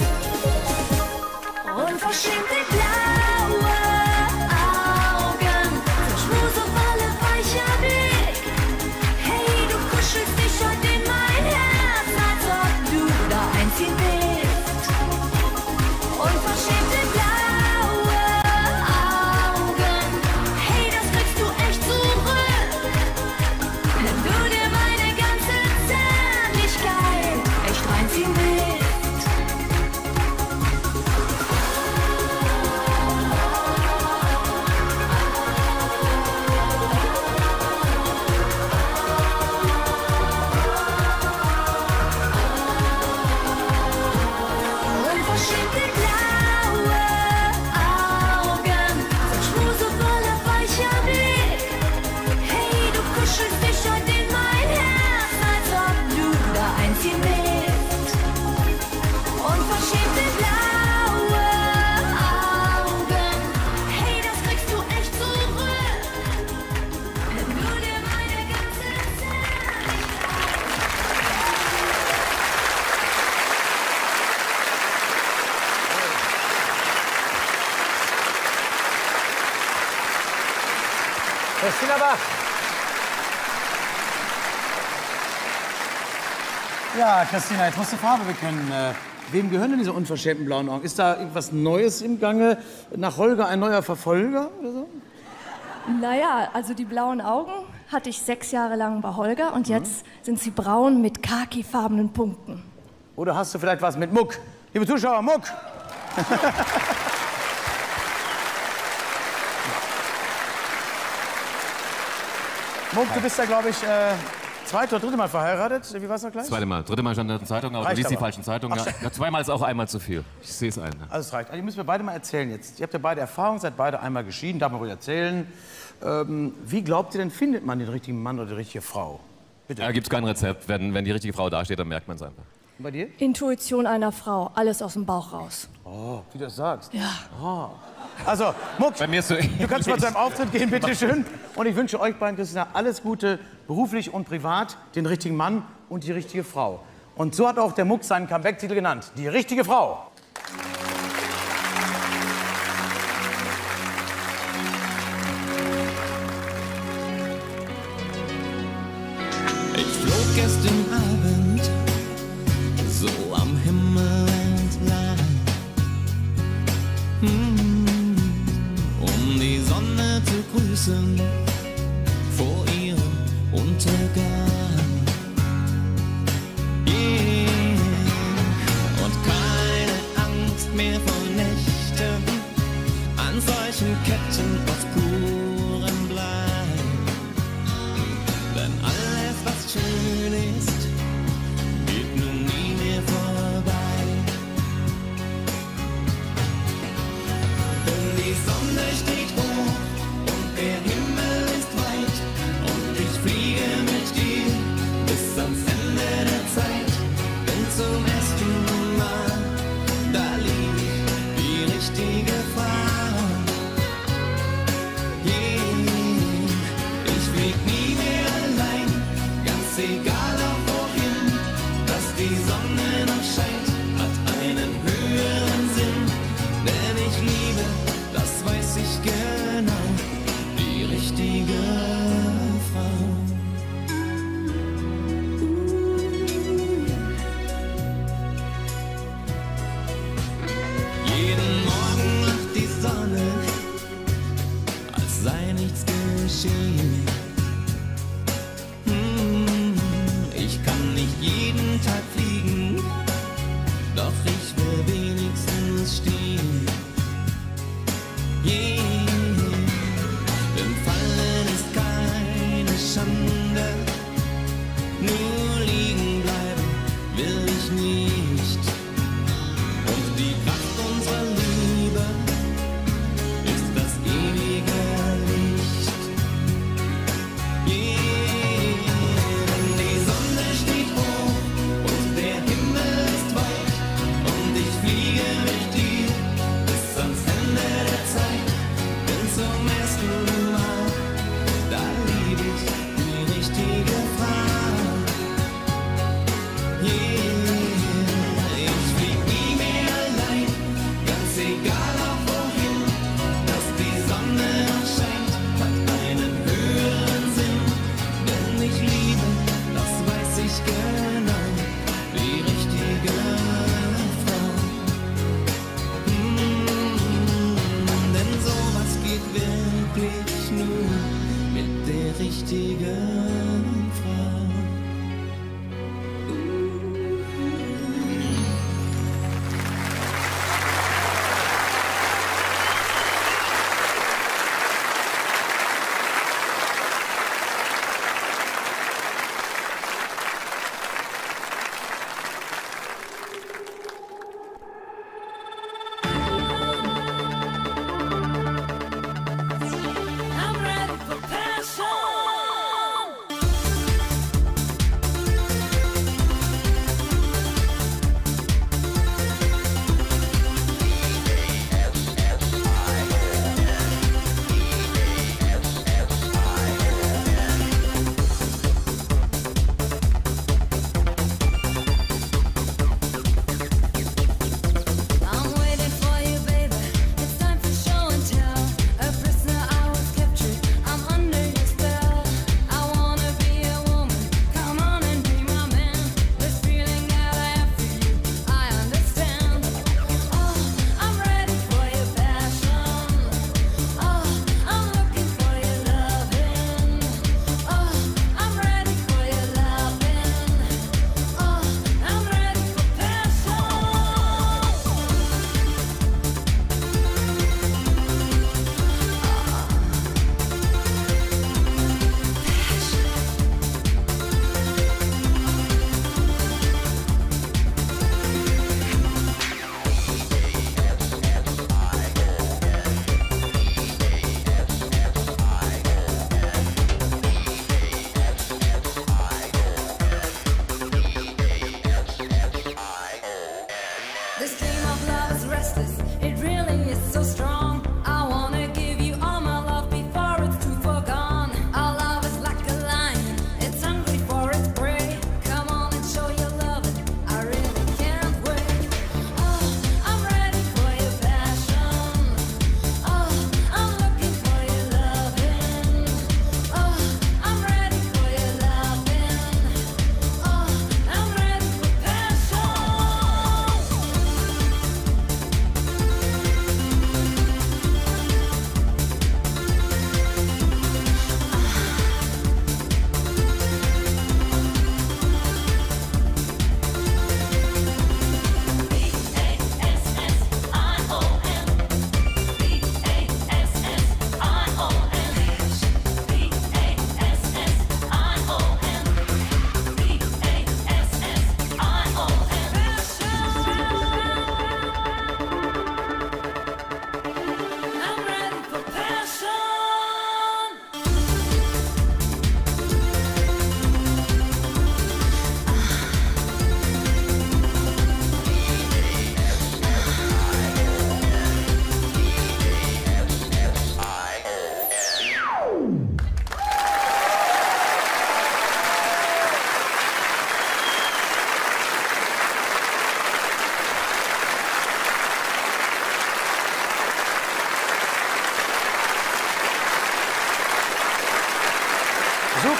Unverschämte blaue Augen, so schmusevolle, weicher Blick. Hey, du kuschelst dich heute in mein Herz, als ob du da einziehen willst. Unverschämte blaue Augen, hey, das kriegst du echt zurück. Wenn du dir meine ganze Zärtlichkeit echt reinziehen willst. Unverschämte blaue Augen, so schmusevoller, weicher Blick. Hey, du kuschelst dich heute in mein Herz, als ob du da einziehen willst. Unverschämte blaue Augen, hey, das kriegst du echt zurück. Wenn du dir meine ganze Christina Bach. Ja, Christina, jetzt musst du Farbe bekennen. Äh, wem gehören denn diese unverschämten blauen Augen? Ist da irgendwas Neues im Gange? Nach Holger ein neuer Verfolger oder so? Naja, also die blauen Augen hatte ich sechs Jahre lang bei Holger und jetzt sind sie braun mit khakifarbenen Punkten. Oder hast du vielleicht was mit Muck? Liebe Zuschauer, Muck! Muck, du bist ja, glaube ich, äh, zweite oder dritte Mal verheiratet. Wie war es noch gleich? Zweite Mal. Dritte Mal stand in der Zeitung, aber Reicht du liest die aber. falschen Zeitungen. Ach, Ja. Ja, zweimal ist auch einmal zu viel. Ich sehe es ein. Ja. Also es reicht. Also, ihr müsst mir beide mal erzählen jetzt. Ihr habt ja beide Erfahrung, seid beide einmal geschieden, darf man ruhig erzählen. Ähm, wie glaubt ihr denn, findet man den richtigen Mann oder die richtige Frau? Bitte. Da gibt es kein Rezept. Wenn, wenn die richtige Frau dasteht, dann merkt man es einfach. Und bei dir? Intuition einer Frau, alles aus dem Bauch raus. Oh, wie du das sagst. Ja. Oh. Also, Muck, Bei mir ist so du kannst mal zu einem Auftritt gehen, bitteschön. Und ich wünsche euch beiden, Christina, alles Gute, beruflich und privat, den richtigen Mann und die richtige Frau. Und so hat auch der Muck seinen Comeback-Titel genannt, die richtige Frau. Ich flog gestern Abend so am Himmel entlang, hm, um die Sonne zu grüßen vor ihrem Untergang. Yeah. Und keine Angst mehr vor Nächten an solchen Ketten aus purem Blei. Denn alles, was schön ist, geht nun nie mehr vorbei. Denn die Sonne steht hoch und der Himmel ist weit und ich fliege mit dir bis ans Ende der Zeit. Denn zum ersten Mal, da lieb ich die richtige Frau. Yeah. Ich flieg nie mehr allein, ganz egal auf wohin, dass die Sonne noch scheint, hat einen höheren Sinn. Denn ich liebe, das weiß ich genau, die richtige Frau. Jeden Morgen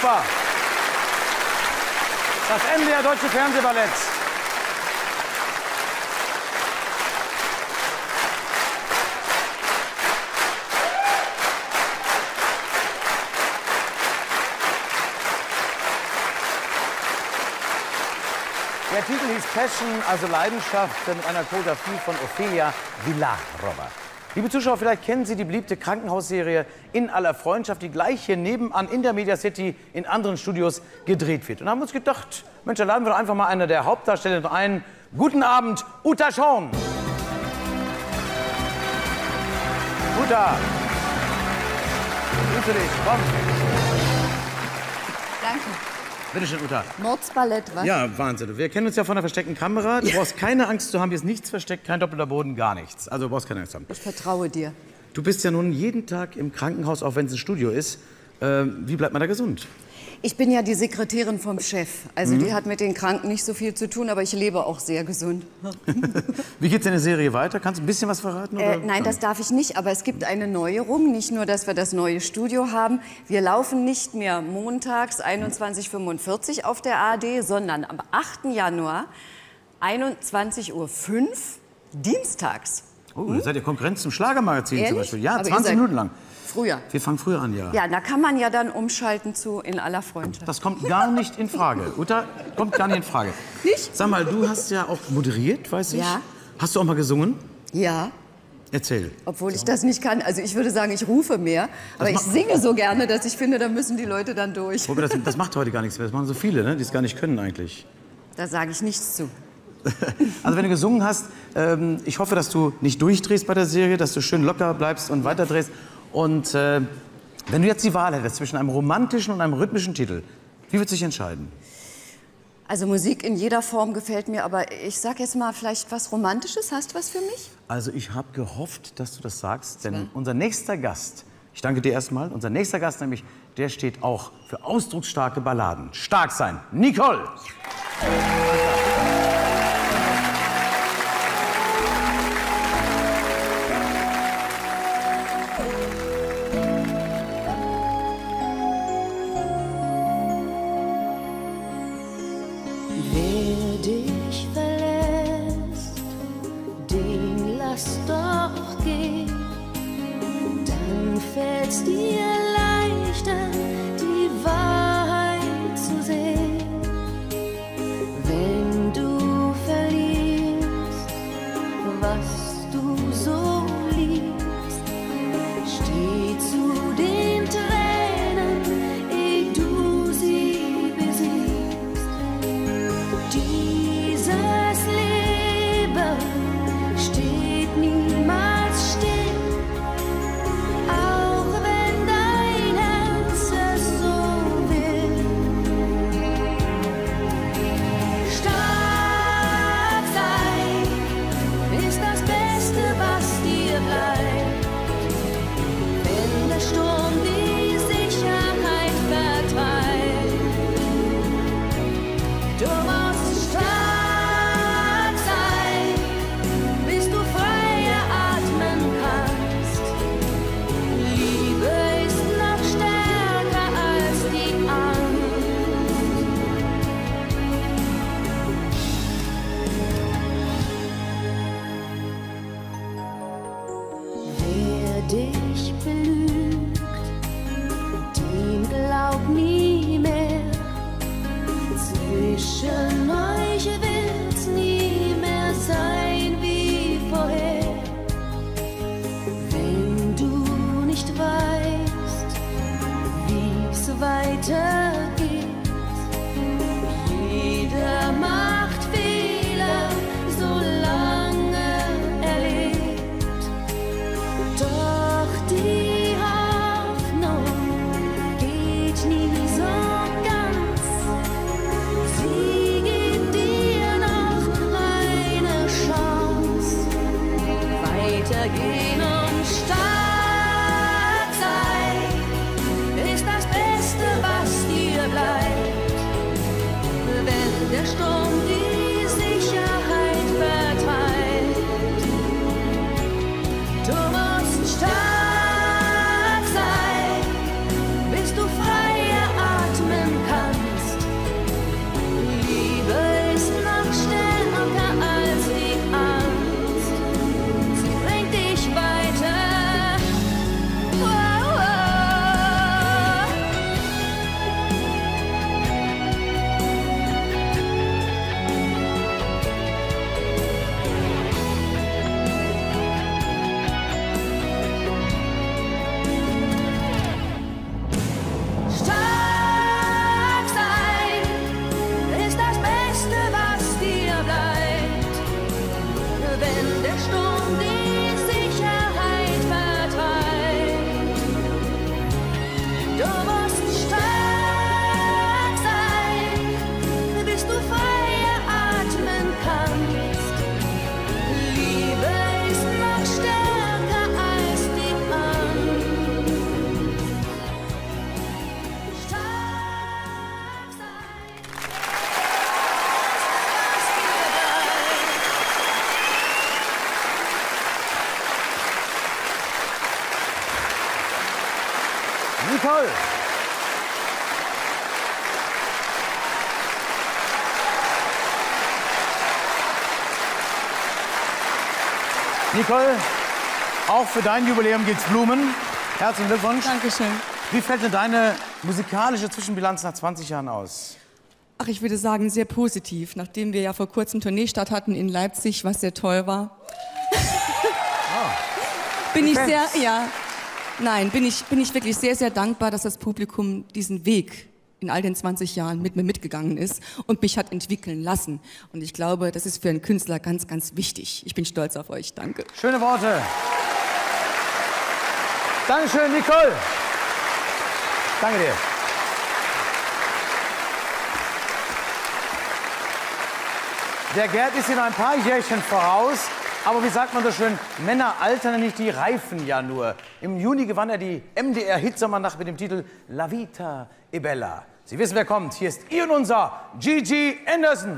Super. Das N D R Deutsche Fernsehballett. Der Titel hieß Passion, also Leidenschaft, mit einer Choreografie von Ofelia Villarova. Liebe Zuschauer, vielleicht kennen Sie die beliebte Krankenhausserie In aller Freundschaft, die gleich hier nebenan in der Media City in anderen Studios gedreht wird. Und haben uns gedacht, Mensch, da laden wir doch einfach mal eine der Hauptdarstellerinnen ein. Guten Abend, Uta Schoen. Uta. Grüße dich, komm. Danke. Bitte schön, Uta. Mordsballett, was? Ja, Wahnsinn. Wir kennen uns ja von der versteckten Kamera. Du brauchst keine Angst zu haben, hier ist nichts versteckt, kein doppelter Boden, gar nichts. Also du brauchst keine Angst haben. Ich vertraue dir. Du bist ja nun jeden Tag im Krankenhaus, auch wenn es ein Studio ist. Äh, wie bleibt man da gesund? Ich bin ja die Sekretärin vom Chef. Also Mhm. die hat mit den Kranken nicht so viel zu tun, aber ich lebe auch sehr gesund. Wie geht's in der Serie weiter? Kannst du ein bisschen was verraten? Äh, Oder? nein, das darf ich nicht, aber es gibt eine Neuerung. Nicht nur, dass wir das neue Studio haben. Wir laufen nicht mehr montags einundzwanzig Uhr fünfundvierzig auf der A R D, sondern am achten Januar einundzwanzig Uhr fünf dienstags. Oh, hm? Seid ihr Konkurrenz zum Schlagermagazin Ehrlich? zum Beispiel? Ja, Aber ihr zwanzig seid Minuten lang. Früher. Wir fangen früher an, ja. Ja, da kann man ja dann umschalten zu In aller Freundschaft. Das kommt gar nicht in Frage. Uta, kommt gar nicht in Frage. Nicht? Sag mal, du hast ja auch moderiert, weiß ich. Ja. Hast du auch mal gesungen? Ja. Erzähl. Obwohl ich das nicht kann. Also ich würde sagen, ich rufe mehr. Aber ich singe so gerne, dass ich finde, da müssen die Leute dann durch. Wobei, das, das macht heute gar nichts mehr. Das machen so viele, ne, die es gar nicht können eigentlich. Da sage ich nichts zu. Also wenn du gesungen hast, ähm, ich hoffe, dass du nicht durchdrehst bei der Serie, dass du schön locker bleibst und weiterdrehst. Und äh, wenn du jetzt die Wahl hättest zwischen einem romantischen und einem rhythmischen Titel, wie würdest du dich entscheiden? Also Musik in jeder Form gefällt mir, aber ich sag jetzt mal vielleicht was Romantisches. Hast du was für mich? Also ich habe gehofft, dass du das sagst, denn unser nächster Gast, ich danke dir erstmal, unser nächster Gast nämlich, der steht auch für ausdrucksstarke Balladen. Stark sein, Nicole! Wer dich verlässt, den lass doch gehen, dann fällt's dir leichter, die Wahrheit zu sehen. Wenn du verlierst, was du so liebst, steh zu den Tränen, ehe du sie besiegst. Dieses Leben steht niemals still, auch wenn dein Herz es so will. Stark sein ist das Beste, was dir bleibt, wenn der Sturm die Sicherheit vertreibt. Du musst stark sein, bis du freier atmen kannst. Liebe ist noch stärker als die Angst. Wer dich belügt, dem glaub nie mehr. Zwischen euch wird's nie mehr sein wie vorher. Wenn du nicht weißt, wie's weitergeht, jeder macht Fehler, solange er lebt. Doch die Hoffnung geht nie so ganz. Sie gibt dir noch eine Chance. Weitergehen und stark sein ist das Beste, was dir bleibt. Wenn der Sturm die Sicherheit vertreibt, du musst stark sein, bis du freier atmen Nicole. Nicole, auch für dein Jubiläum gibt's Blumen. Herzlichen Glückwunsch. Dankeschön. Wie fällt denn deine musikalische Zwischenbilanz nach zwanzig Jahren aus? Ach, ich würde sagen, sehr positiv. Nachdem wir ja vor kurzem Tourneestart hatten in Leipzig, was sehr toll war. Oh. bin ich sehr, ja, nein, bin ich, bin ich wirklich sehr, sehr dankbar, dass das Publikum diesen Weg in all den zwanzig Jahren mit mir mitgegangen ist und mich hat entwickeln lassen. Und ich glaube, das ist für einen Künstler ganz, ganz wichtig. Ich bin stolz auf euch. Danke. Schöne Worte. Dankeschön, Nicole. Danke dir. Der Gerd ist in ein paar Jährchen voraus. Aber wie sagt man so schön, Männer altern nicht, die reifen ja nur. Im Juni gewann er die M D R-Hitsommernacht mit dem Titel La Vita è Bella. Sie wissen, wer kommt. Hier ist Ihr und unser Gigi Anderson.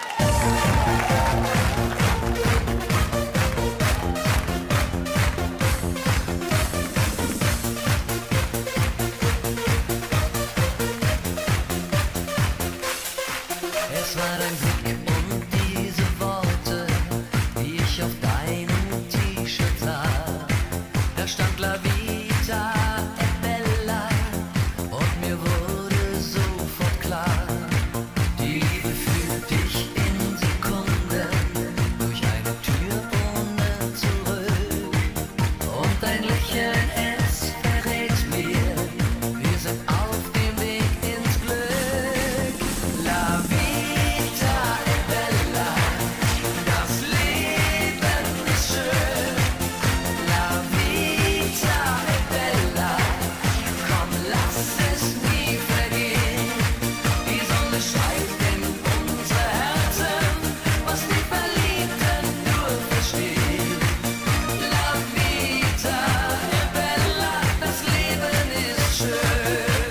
Es war dein Blick und diese Worte, die ich auf deinem T-Shirt sah. Da stand La Vita è Bella und mir wurde sofort klar, die Liebe führt dich in Sekunden durch eine Tür ohne zurück. Und dein Lächeln, es verrät mir, wir sind auf dem Weg ins Glück. La Vita è Bella, das Leben ist schön. La Vita è Bella, komm, lass es nie vergehen. Die Sonne scheint in unsere Herzen, was die Verliebten nur verstehen. La Vita è Bella, das Leben ist schön.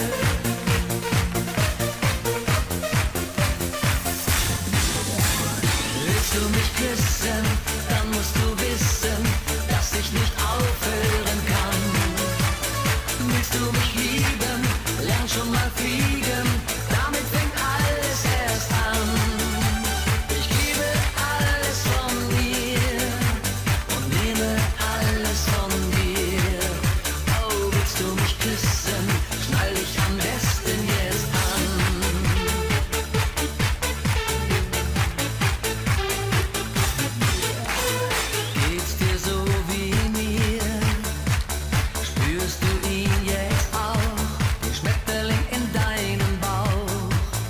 Willst du mich küssen, dann musst du wissen, dass ich nicht aufhören kann. Willst du mich lieben, lern schon mal fliegen, damit fängt alles erst an. Ich gebe alles von mir und nehme alles von dir. Oh, willst du mich küssen, schnall dich am besten jetzt an. Geht's dir so wie mir? Spürst du ihn jetzt auch? Den Schmetterling in deinem Bauch.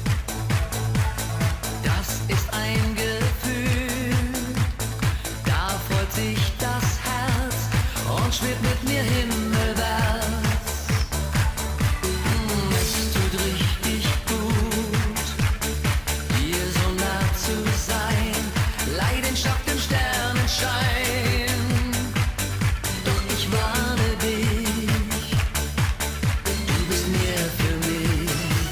Das ist ein Gefühl, da freut sich das Herz und schwebt mit mir himmelwärts. Mm, Es tut richtig gut, dir so nah zu sein, Leidenschaft im Sternenschein. Doch ich warne dich, du bist mehr für mich.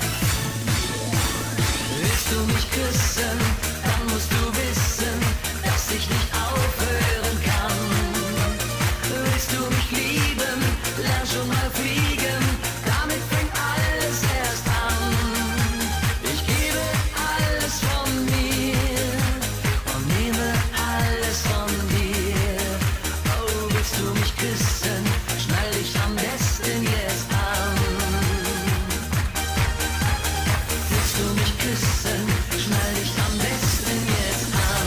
Willst du mich küssen, dann musst du wissen, dass ich nicht aufhören kann. Willst du mich lieben, lern schon mal fliegen, damit fängt alles erst an. Ich gebe alles von mir und nehme alles von dir. Oh, willst du mich küssen, schnall dich am besten jetzt an. Willst du mich küssen, schnall dich am besten jetzt an.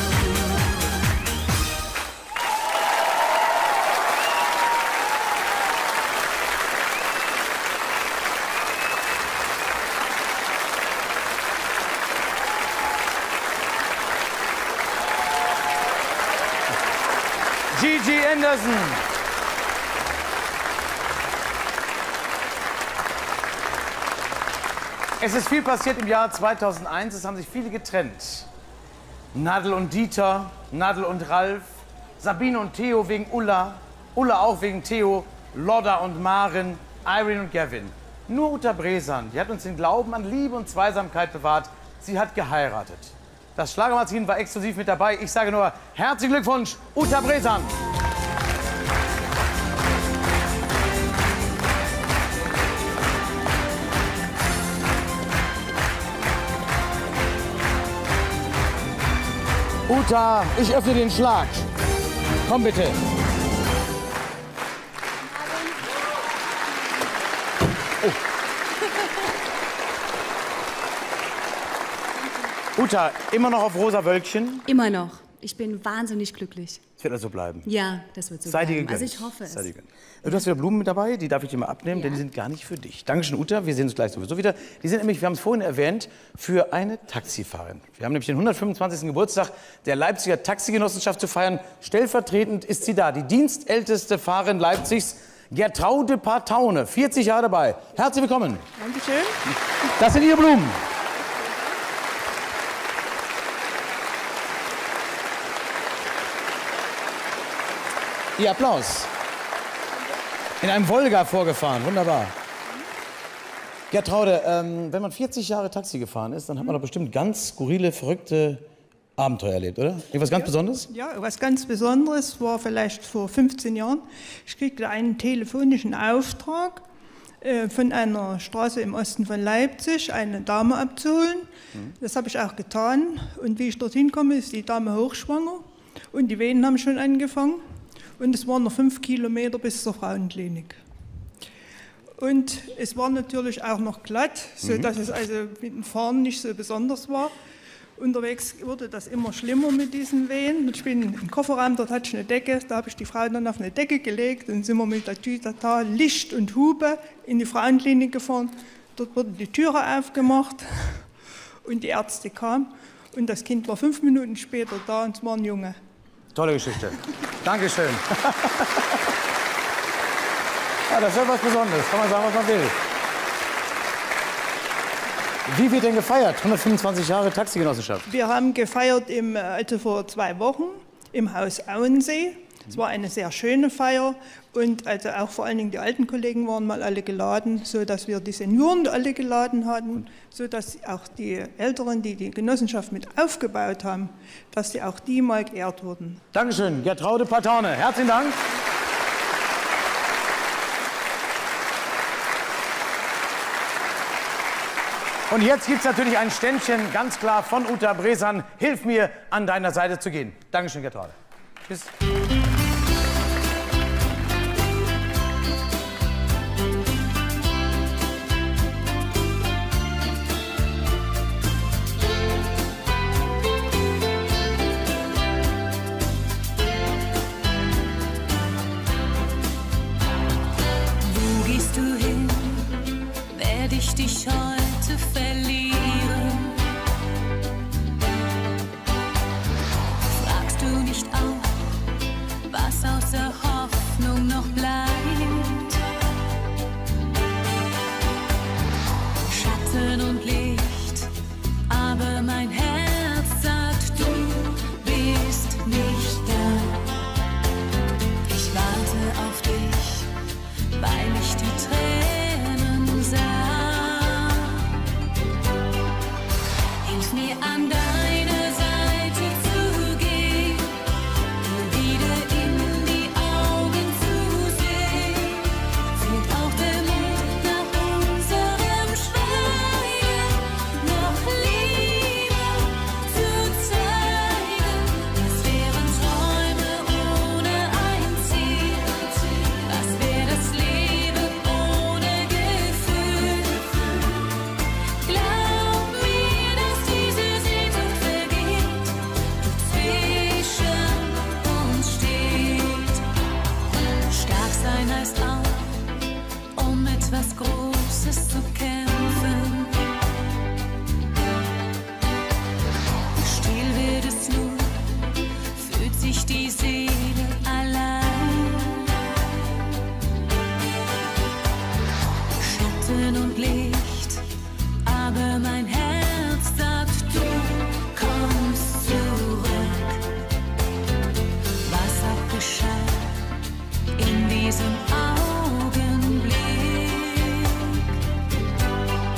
Gigi Anderson. Es ist viel passiert im Jahr zweitausendeins. Es haben sich viele getrennt. Nadel und Dieter, Nadel und Ralf, Sabine und Theo wegen Ulla, Ulla auch wegen Theo, Lodda und Maren, Irene und Gavin. Nur Uta Bresan, die hat uns den Glauben an Liebe und Zweisamkeit bewahrt. Sie hat geheiratet. Das Schlagermagazin war exklusiv mit dabei. Ich sage nur herzlichen Glückwunsch, Uta Bresan. Uta, ich öffne den Schlag. Komm bitte. Oh. Uta, immer noch auf rosa Wölkchen? Immer noch. Ich bin wahnsinnig glücklich. Das wird also bleiben. Ja, das wird so Sei dir bleiben. gegönnt. Also ich hoffe es. Sei dir gegönnt. Du hast wieder Blumen mit dabei, die darf ich dir mal abnehmen, denn die sind gar nicht für dich. Dankeschön, Uta, wir sehen uns gleich sowieso wieder. Die sind nämlich, wir haben es vorhin erwähnt, für eine Taxifahrerin. Wir haben nämlich den hundertfünfundzwanzigsten Geburtstag der Leipziger Taxigenossenschaft zu feiern. Stellvertretend ist sie da, die dienstälteste Fahrerin Leipzigs, Gertraude Partaune, vierzig Jahre dabei. Herzlich willkommen. Dankeschön. Das sind Ihre Blumen. Ihr Applaus. In einem Volga vorgefahren, wunderbar. Gertraude, ähm, wenn man vierzig Jahre Taxi gefahren ist, dann hat man doch bestimmt ganz skurrile, verrückte Abenteuer erlebt, oder? Irgendwas ganz ja. Besonderes? Ja, was ganz Besonderes war vielleicht vor fünfzehn Jahren. Ich kriegte einen telefonischen Auftrag äh, von einer Straße im Osten von Leipzig, eine Dame abzuholen. Mhm. Das habe ich auch getan. Und wie ich dorthin komme, ist die Dame hochschwanger. Und die Wehen haben schon angefangen. Und es waren noch fünf Kilometer bis zur Frauenklinik. Und es war natürlich auch noch glatt, sodass mhm. es also mit dem Fahren nicht so besonders war. Unterwegs wurde das immer schlimmer mit diesen Wehen. Ich bin im Kofferraum, dort hatte ich eine Decke, da habe ich die Frau dann auf eine Decke gelegt und sind wir mit der Tütata, Licht und Hupe in die Frauenklinik gefahren. Dort wurde die Türe aufgemacht und die Ärzte kamen. Und das Kind war fünf Minuten später da und es war ein Junge. Tolle Geschichte. Dankeschön. Ja, das ist ja was Besonderes. Kann man sagen, was man will. Wie wird denn gefeiert? hundertfünfundzwanzig Jahre Taxigenossenschaft. Wir haben gefeiert im, also vor zwei Wochen im Haus Auensee. Es war eine sehr schöne Feier und also auch vor allen Dingen die alten Kollegen waren mal alle geladen, sodass wir die Senioren alle geladen hatten, sodass auch die Älteren, die die Genossenschaft mit aufgebaut haben, dass die auch die mal geehrt wurden. Dankeschön, Gertraude Partaune. Herzlichen Dank. Und jetzt gibt es natürlich ein Ständchen, ganz klar von Uta Bresan. Hilf mir, an deiner Seite zu gehen. Dankeschön, Gertraude. Tschüss. Wo gehst du hin? Werde ich dich heute verlieren? Fragst du nicht auch, was außer Hoffnung noch bleibt? Schatten und Licht, aber mein Herz sagt, du bist nicht da. Ich warte auf dich, weil ich die Tränen sah. Hilf mir an deine Seite zu gehen, mir wieder in die Augen zu sehen. Fehlt auch der Mut nach unserem Schweigen, noch Liebe zu zeigen. Was wären Träume ohne ein Ziel? Was wäre das Leben ohne Gefühl? Glaub mir, dass diese Sehnsucht vergeht, die zwischen uns steht. Stark sein heißt auch, um etwas Großes zu kämpfen. Still wird es nur, fühlt sich die Seele allein. Schatten und Licht, aber mein Herz sagt, du kommst zurück. Was auch geschah in diesem Augenblick.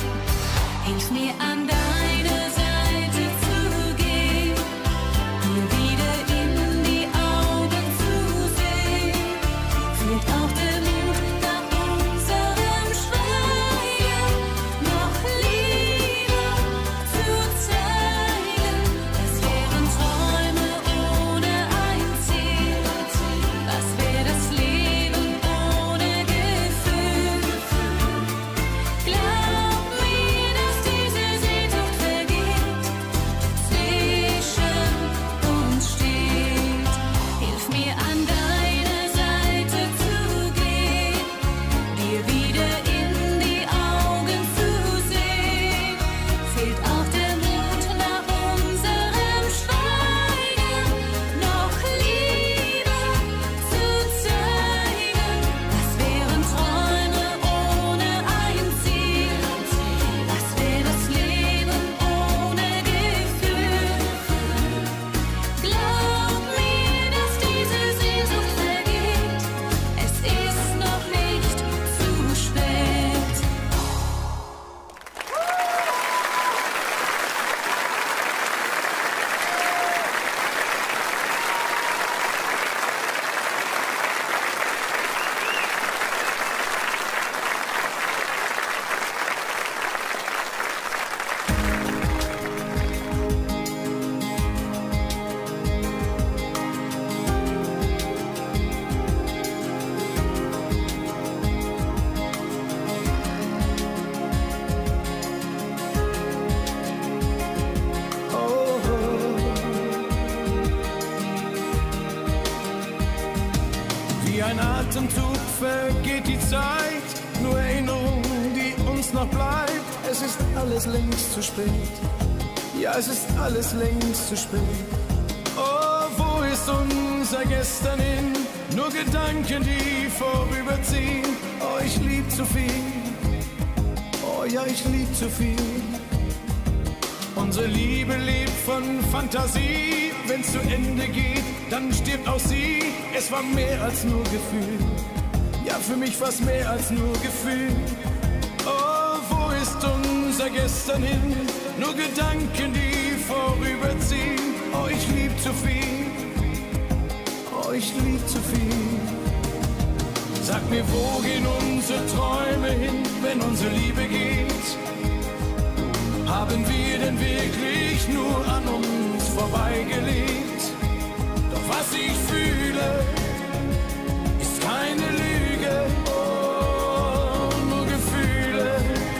Wie ein Atemzug vergeht die Zeit, nur Erinnerung, die uns noch bleibt. Es ist alles längst zu spät, ja, es ist alles längst zu spät. Oh, wo ist unser Gestern hin? Nur Gedanken, die vorüberziehen. Oh, ich lieb zu viel, oh ja, ich lieb zu viel. Unsere Liebe lebt von Fantasie. Wenn's zu Ende geht, dann stirbt auch sie. Es war mehr als nur Gefühl, ja, für mich war's mehr als nur Gefühl. Oh, wo ist unser Gestern hin? Nur Gedanken, die vorüberziehen. Oh, ich lieb zu viel, oh, ich lieb zu viel. Sag mir, wo gehen unsere Träume hin, wenn unsere Liebe geht? Haben wir denn wirklich nur an uns vorbeigelebt? Doch was ich fühle, ist keine Lüge, oh, nur Gefühle,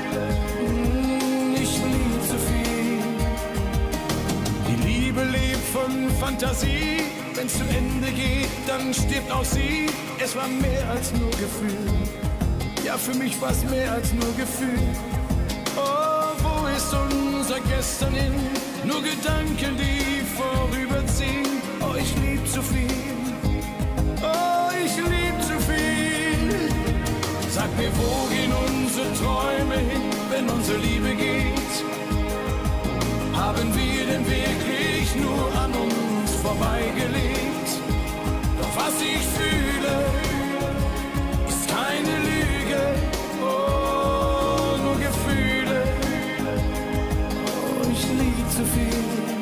nicht nie zu viel. Die Liebe lebt von Fantasie, wenn's zu Ende geht, dann stirbt auch sie. Es war mehr als nur Gefühl, ja, für mich war's mehr als nur Gefühl. Oh, wo ist unser Gestern hin? Nur Gedanken, die vorüberziehen. Oh, ich lieb zu viel, oh, ich lieb zu viel. Sag mir, wo gehen unsere Träume hin, wenn unsere Liebe geht? Haben wir denn wirklich nur an uns vorbeigelebt? Doch was ich fühle, ist keine Lüge, oh, nur Gefühle, oh, ich lieb zu viel.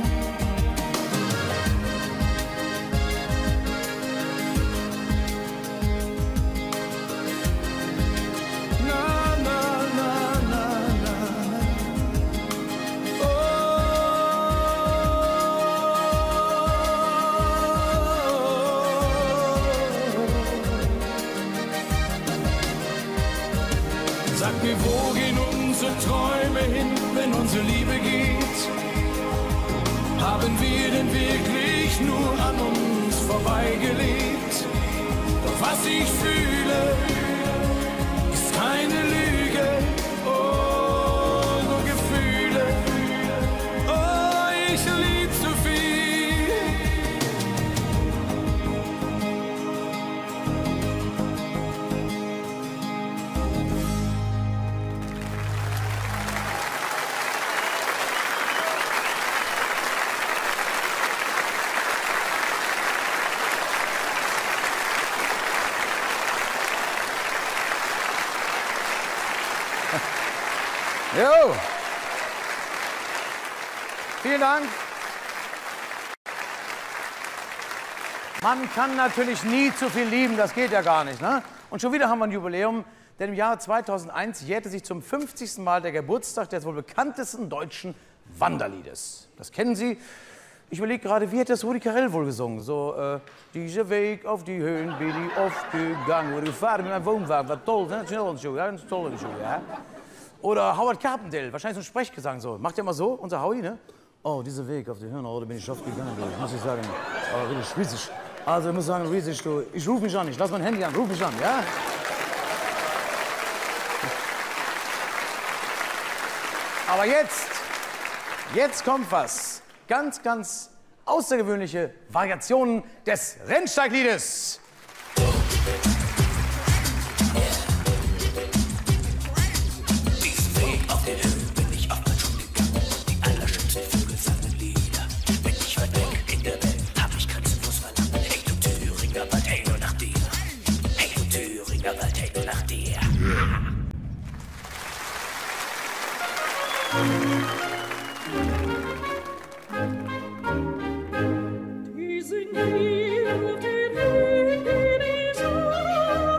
Sag mir, wo gehen unsere Träume hin, wenn unsere Liebe geht? Haben wir denn wirklich nur an uns vorbeigelebt? Doch was ich fühle, ist keine Lüge, oh, nur Gefühle, oh, ich lieb zu viel. Jo. Vielen Dank. Man kann natürlich nie zu viel lieben, das geht ja gar nicht, ne? Und schon wieder haben wir ein Jubiläum, denn im Jahr zweitausendeins jährte sich zum fünfzigsten Mal der Geburtstag des wohl bekanntesten deutschen Wanderliedes. Das kennen Sie. Ich überlege gerade, wie hätte das Rudi Carrell wohl gesungen? So, äh, dieser Weg auf die Höhen bin ich oft gegangen, wo du fahren mit meinem Wohnwagen, war toll, ne? Schnell und so, ja, ein toller Show, ja. Oder Howard Carpendale, wahrscheinlich so ein Sprechgesang so. Macht ja mal so, unser Howie, ne? Oh, dieser Weg auf die Höhen, oh, da bin ich oft gegangen, du, muss ich sagen. Oh, richtig riesig. Also, ich muss sagen, riesig, du, ich ruf mich an, ich lass mein Handy an, ruf mich an, ja? Aber jetzt, jetzt kommt was. Ganz, ganz außergewöhnliche Variationen des Rennsteigliedes. Die sind hier auf den Höhen, die so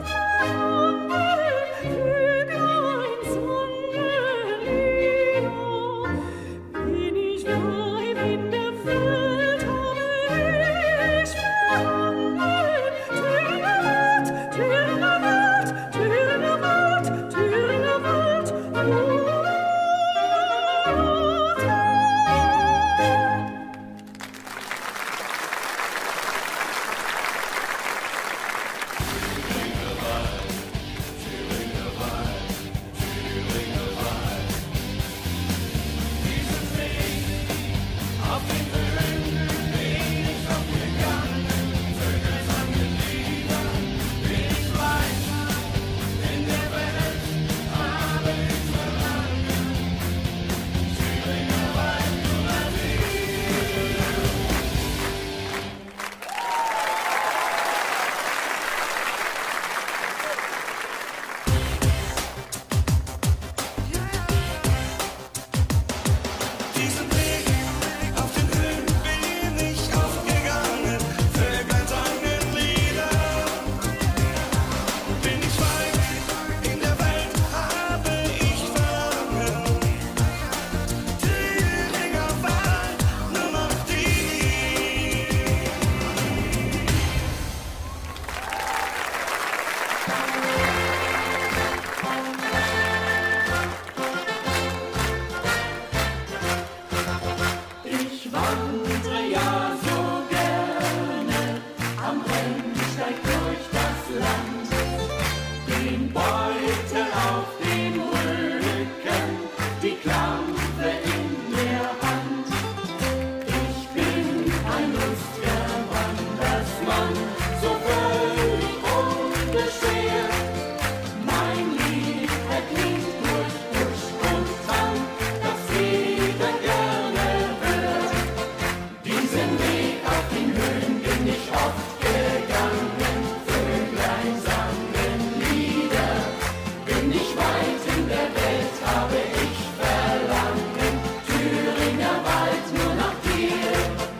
beschert. Mein Lied erklingt durch Busch und Tang, das jeder gerne hört. Diesen Weg auf den Höhen bin ich oft gegangen, Vöglein sangen Lieder. Bin ich weit in der Welt, habe ich Verlangen, Thüringer Wald nur nach dir.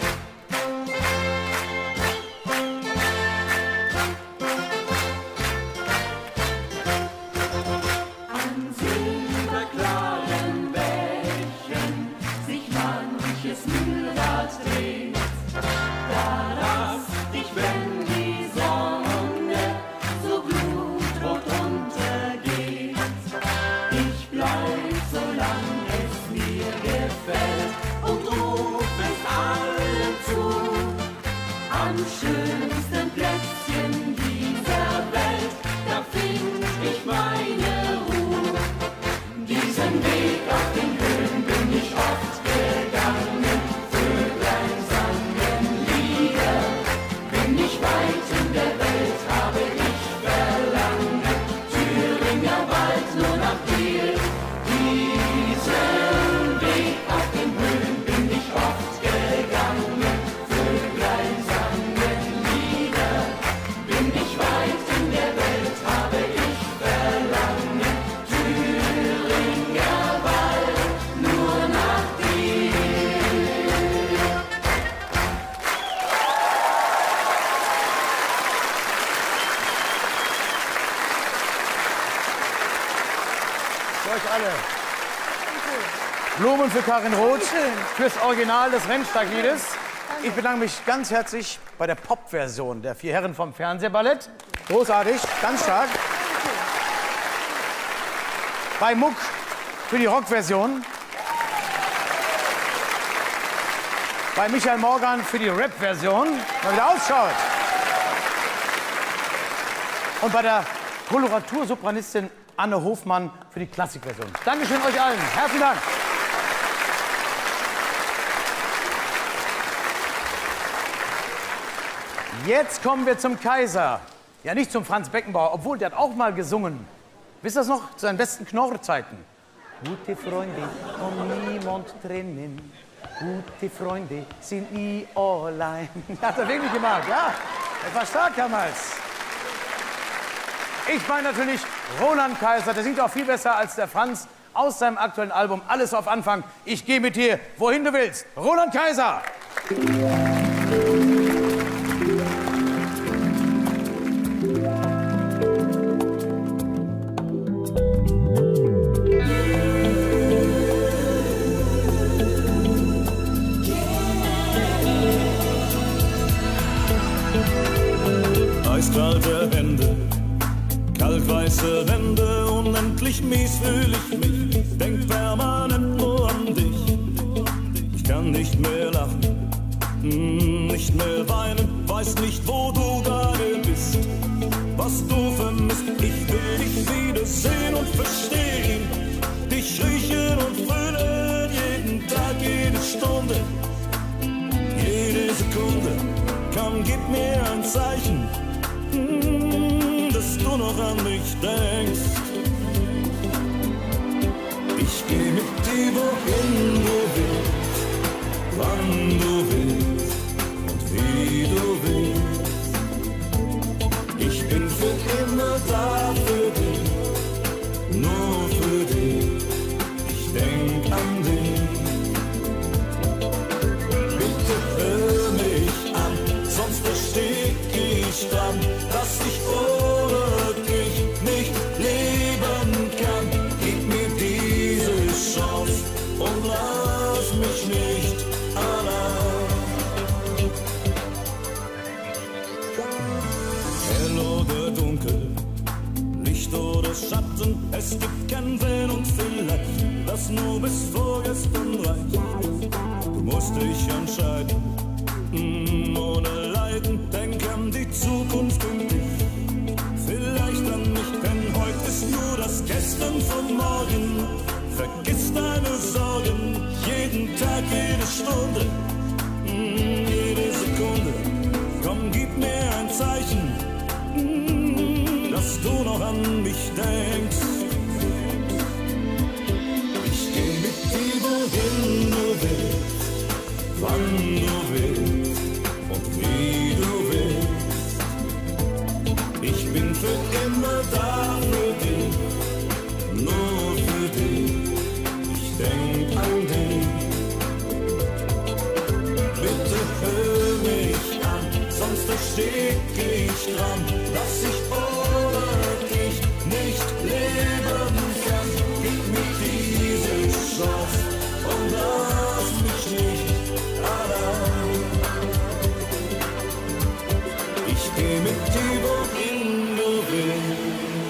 An silberklaren Bächen sich manches Mühlrad dreht. Da rast ich, wenn die Sonne so blutrot untergeht. Ich bleib, solang es mir gefällt, und ruf es allen zu. Am schönsten Plätzchen dieser Welt, da find ich meine Ruhe. Diesen Weg auf den Höhen bin ich oft gegangen, Vöglein sangen Lieder. Bin ich weit in der Welt, habe ich Verlangen, Thüringer Wald nur nach dir. Diesen Weg auf den Höhen bin ich oft gegangen, Vöglein sangen Lieder. Bin ich weit in der Welt, habe ich Verlangen, Thüringer Wald nur nach dir. Für euch alle. Blumen für Karin Roth, fürs Original des Rennsteigliedes. Ich bedanke mich ganz herzlich bei der Pop-Version der Vier Herren vom Fernsehballett. Großartig, ganz stark. Bei Muck für die Rock-Version. Bei Michael Morgan für die Rap-Version. Mal wieder ausschaut. Und bei der Koloratursopranistin Anne Hofmann für die Klassikversion. Dankeschön euch allen. Herzlichen Dank. Jetzt kommen wir zum Kaiser. Ja, nicht zum Franz Beckenbauer, obwohl der hat auch mal gesungen. Wisst ihr das noch? Zu seinen besten Knorrzeiten. Gute Freunde, um niemand trennen. Gute Freunde sind nie allein. Hat er wirklich gemacht, ja? Er war stark damals. Ich meine natürlich Roland Kaiser. Der singt auch viel besser als der Franz aus seinem aktuellen Album Alles auf Anfang. Ich gehe mit dir, wohin du willst. Roland Kaiser. Eiskalte Hände, kalkweiße Wände, unendlich mies fühl ich mich, denk permanent nur an dich. Ich kann nicht mehr lachen, nicht mehr weinen, weiß nicht, wo du gerade bist, was du vermisst. Ich will dich wiedersehen und verstehen, dich riechen und fühlen, jeden Tag, jede Stunde, jede Sekunde. Komm, gib mir ein Zeichen, dass du noch an mich denkst. Ich geh mit dir, wohin du willst, wann du willst und wie du willst. Ich bin für immer da für dich, nur für dich. Ich denk an dich. Bitte hör mich an, sonst versteh ich dran, dass ich ohne dich nicht leben kann. Gib mir diese Chance und lass mich nicht allein. Hell oder dunkel, Licht oder Schatten, es gibt kein Wenn und Vielleicht, das nur bis vorgestern reicht. Du musst dich entscheiden, ohne Leiden, denk an die Zukunft und dich. Vielleicht an mich, denn heute ist nur das Gestern von morgen. Vergiss deine Sorgen, jeden Tag, jede Stunde, jede Sekunde. Komm, gib mir ein Zeichen, noch an mich denkst. Ich geh mit dir, wohin du willst, wann du willst und wie du willst. Ich bin für immer da für dich, nur für dich. Ich denk an dich. Bitte hör mich an, sonst versteck ich dran, dass ich ohne dich nicht leben kann. Gib mir diese Chance und lass mich nicht allein. Ich geh mit dir, wohin du willst.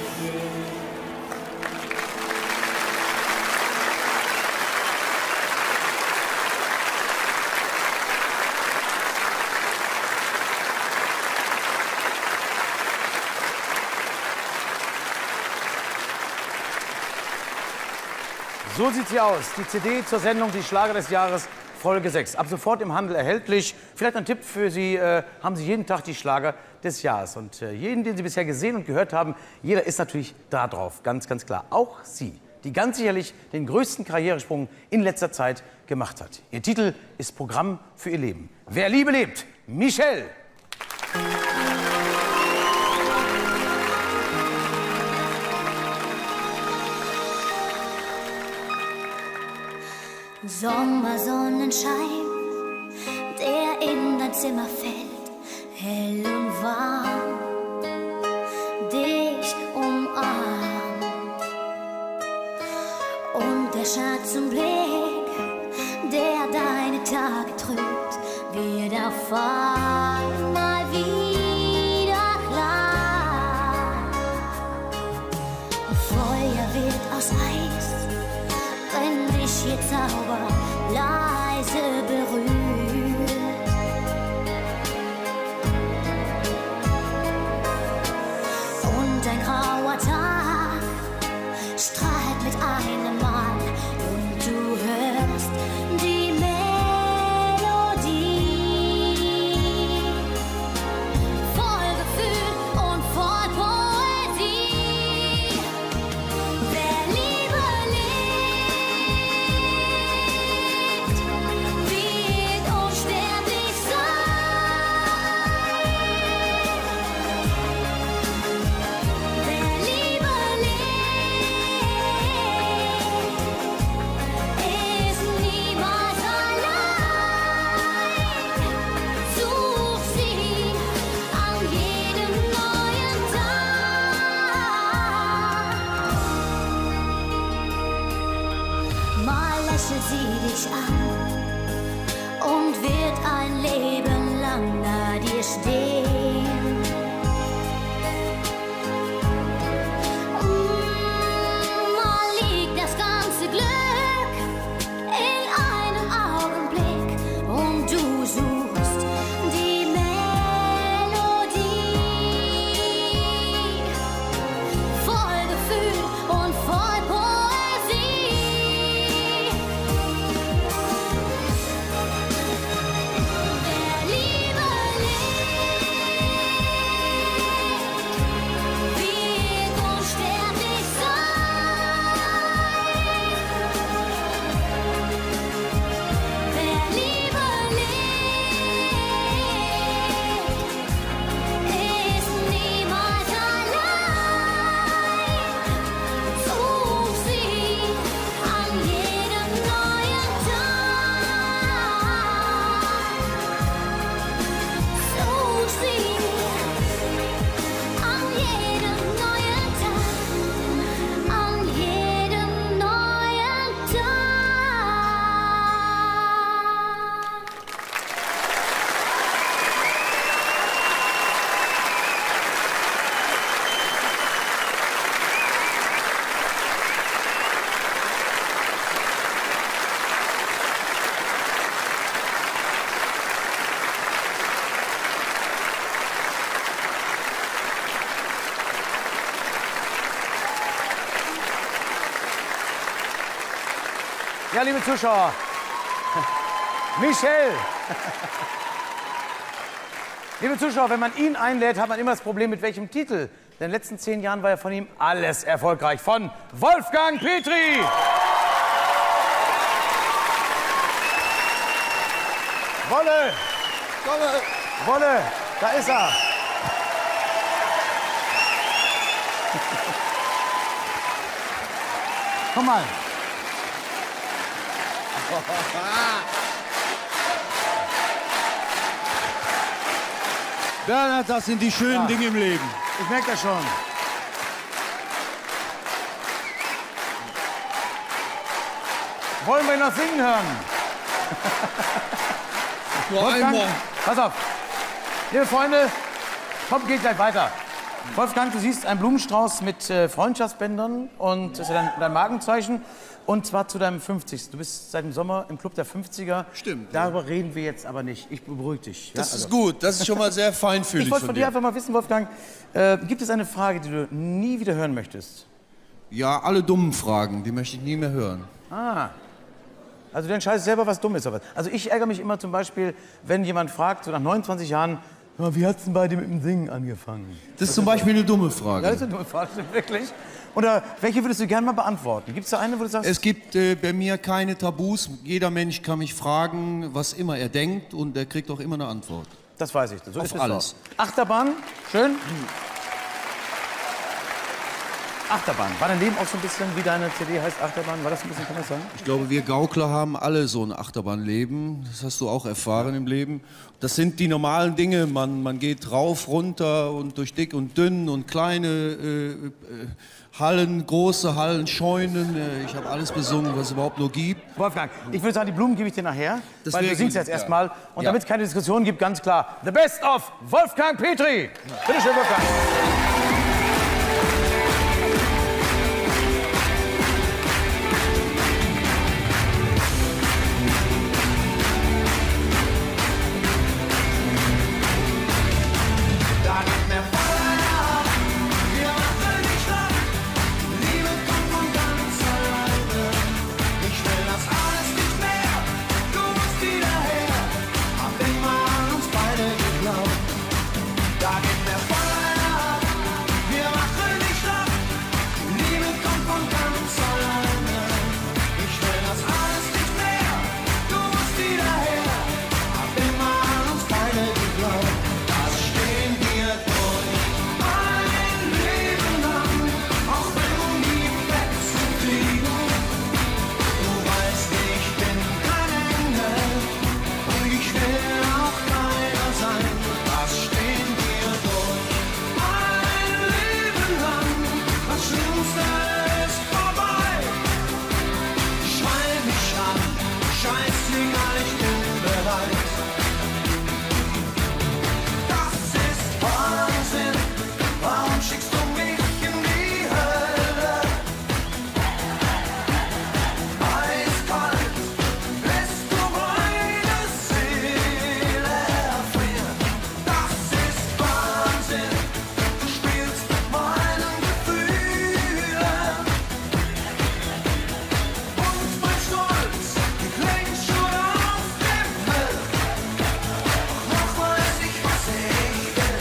So sieht sie aus. Die C D zur Sendung Die Schlager des Jahres, Folge sechs. Ab sofort im Handel erhältlich. Vielleicht ein Tipp für Sie, äh, haben Sie jeden Tag die Schlager des Jahres. Und äh, jeden, den Sie bisher gesehen und gehört haben, jeder ist natürlich da drauf, ganz, ganz klar. Auch Sie, die ganz sicherlich den größten Karrieresprung in letzter Zeit gemacht hat. Ihr Titel ist Programm für Ihr Leben. Wer Liebe lebt, Michelle. Sommersonnenschein, der in dein Zimmer fällt, hell und warm, dich umarmt. Und der Schatzenblick, der deine Tage trübt, wird auf einmal wieder klar. Feuer wird aus Eis, wenn dich ihr Zauber leise berührt. Und ein grauer Tag strahlt mit einem Mal und du hörst die Melodie. Voll Gefühl und voll Poesie. Wer Liebe lebt, wird unsterblich sein. Wer Liebe lebt, ist niemals allein. Such sie an jedem neuen Tag. Mal lächelt sie dich an und wird ein Leben lang nahe dir stehen. Mal liegt das ganze Glück in einem Augenblick und du suchst die Melodie. Voll Gefühl und voll Poesie. Wer Liebe lebt, wird unsterblich sein. Wer Liebe lebt, ist niemals allein. Such sie an jedem neuen Tag. Such sie an jedem neuen Tag. An jedem neuen Tag. Ja, liebe Zuschauer, Michelle. Liebe Zuschauer, wenn man ihn einlädt, hat man immer das Problem, mit welchem Titel In den letzten zehn Jahren war ja von ihm alles erfolgreich. Von Wolfgang Petri. Wolle. Wolle. Wolle. Da ist er. Komm mal. Bernhard, das sind die schönen Ja. Dinge im Leben. Ich merke das schon. Wollen wir ihn noch singen hören? Nur Wolfgang, einmal. pass auf. Liebe Freunde, komm, geht gleich weiter. Wolfgang, du siehst einen Blumenstrauß mit äh, Freundschaftsbändern und das ist dein, dein Markenzeichen. Und zwar zu deinem fünfzigsten Du bist seit dem Sommer im Club der fünfziger. Stimmt. Darüber ja. reden wir jetzt aber nicht. Ich beruhige dich. Das ist gut. Das ist schon mal sehr feinfühlig Ich wollte von von dir. dir einfach mal wissen, Wolfgang, äh, gibt es eine Frage, die du nie wieder hören möchtest? Ja, alle dummen Fragen, die möchte ich nie mehr hören. Ah. Also du entscheidest selber, was dumm ist. Also ich ärgere mich immer zum Beispiel, wenn jemand fragt, so nach neunundzwanzig Jahren, "Ja, wie hat's denn bei dir mit dem Singen angefangen?" Das ist zum Beispiel eine dumme Frage. Ja, das ist eine dumme Frage, wirklich. Oder welche würdest du gerne mal beantworten? Gibt es da eine, wo du sagst... Es gibt äh, bei mir keine Tabus. Jeder Mensch kann mich fragen, was immer er denkt, und er kriegt auch immer eine Antwort. Das weiß ich. So Auf ist es alles. auch. Achterbahn, schön. Achterbahn. War dein Leben auch so ein bisschen, wie deine C D heißt, Achterbahn? War das ein bisschen, kann das sein? Ich glaube, wir Gaukler haben alle so ein Achterbahnleben. Das hast du auch erfahren im Leben. Das sind die normalen Dinge. Man, man geht rauf, runter und durch dick und dünn und kleine äh, äh, Hallen, große Hallen, Scheunen. Äh, ich habe alles besungen, was es überhaupt nur gibt. Wolfgang, ich würde sagen, die Blumen gebe ich dir nachher, Das weil wäre du singst gut, jetzt ja. erstmal. Und Ja. damit es keine Diskussion gibt, ganz klar, the best of Wolfgang Petri. Bitte schön, Wolfgang. Da geht mir Feuer, wir machen nicht schlapp. Liebe kommt von ganz alleine. Ich will das alles nicht mehr, du musst wieder her. Hab immer an uns beide geglaubt. Da geht mir Feuer, wir machen nicht schlapp. Liebe kommt von ganz alleine. Ich will das alles nicht mehr, du musst wieder her. Hab immer an uns beide geglaubt. Das stehen wir durch ein Leben lang, auch wenn du nie Fetzen fliegen. Du weißt, ich bin kein Engel und ich will auch keiner sein. Das stehen wir durch ein Leben lang. Das Schlimmste ist vorbei. Schrei mich an, scheißegal, ich bin bereit. Das ist Wahnsinn, warum schickst du mich in die Hölle? Eiskalt, lässt du meine Seele erfrieren. Das ist Wahnsinn, du spielst mit meinen Gefühlen. Und mein Stolz klingt schon auf dem Himmel. Noch weiß ich, was ich will.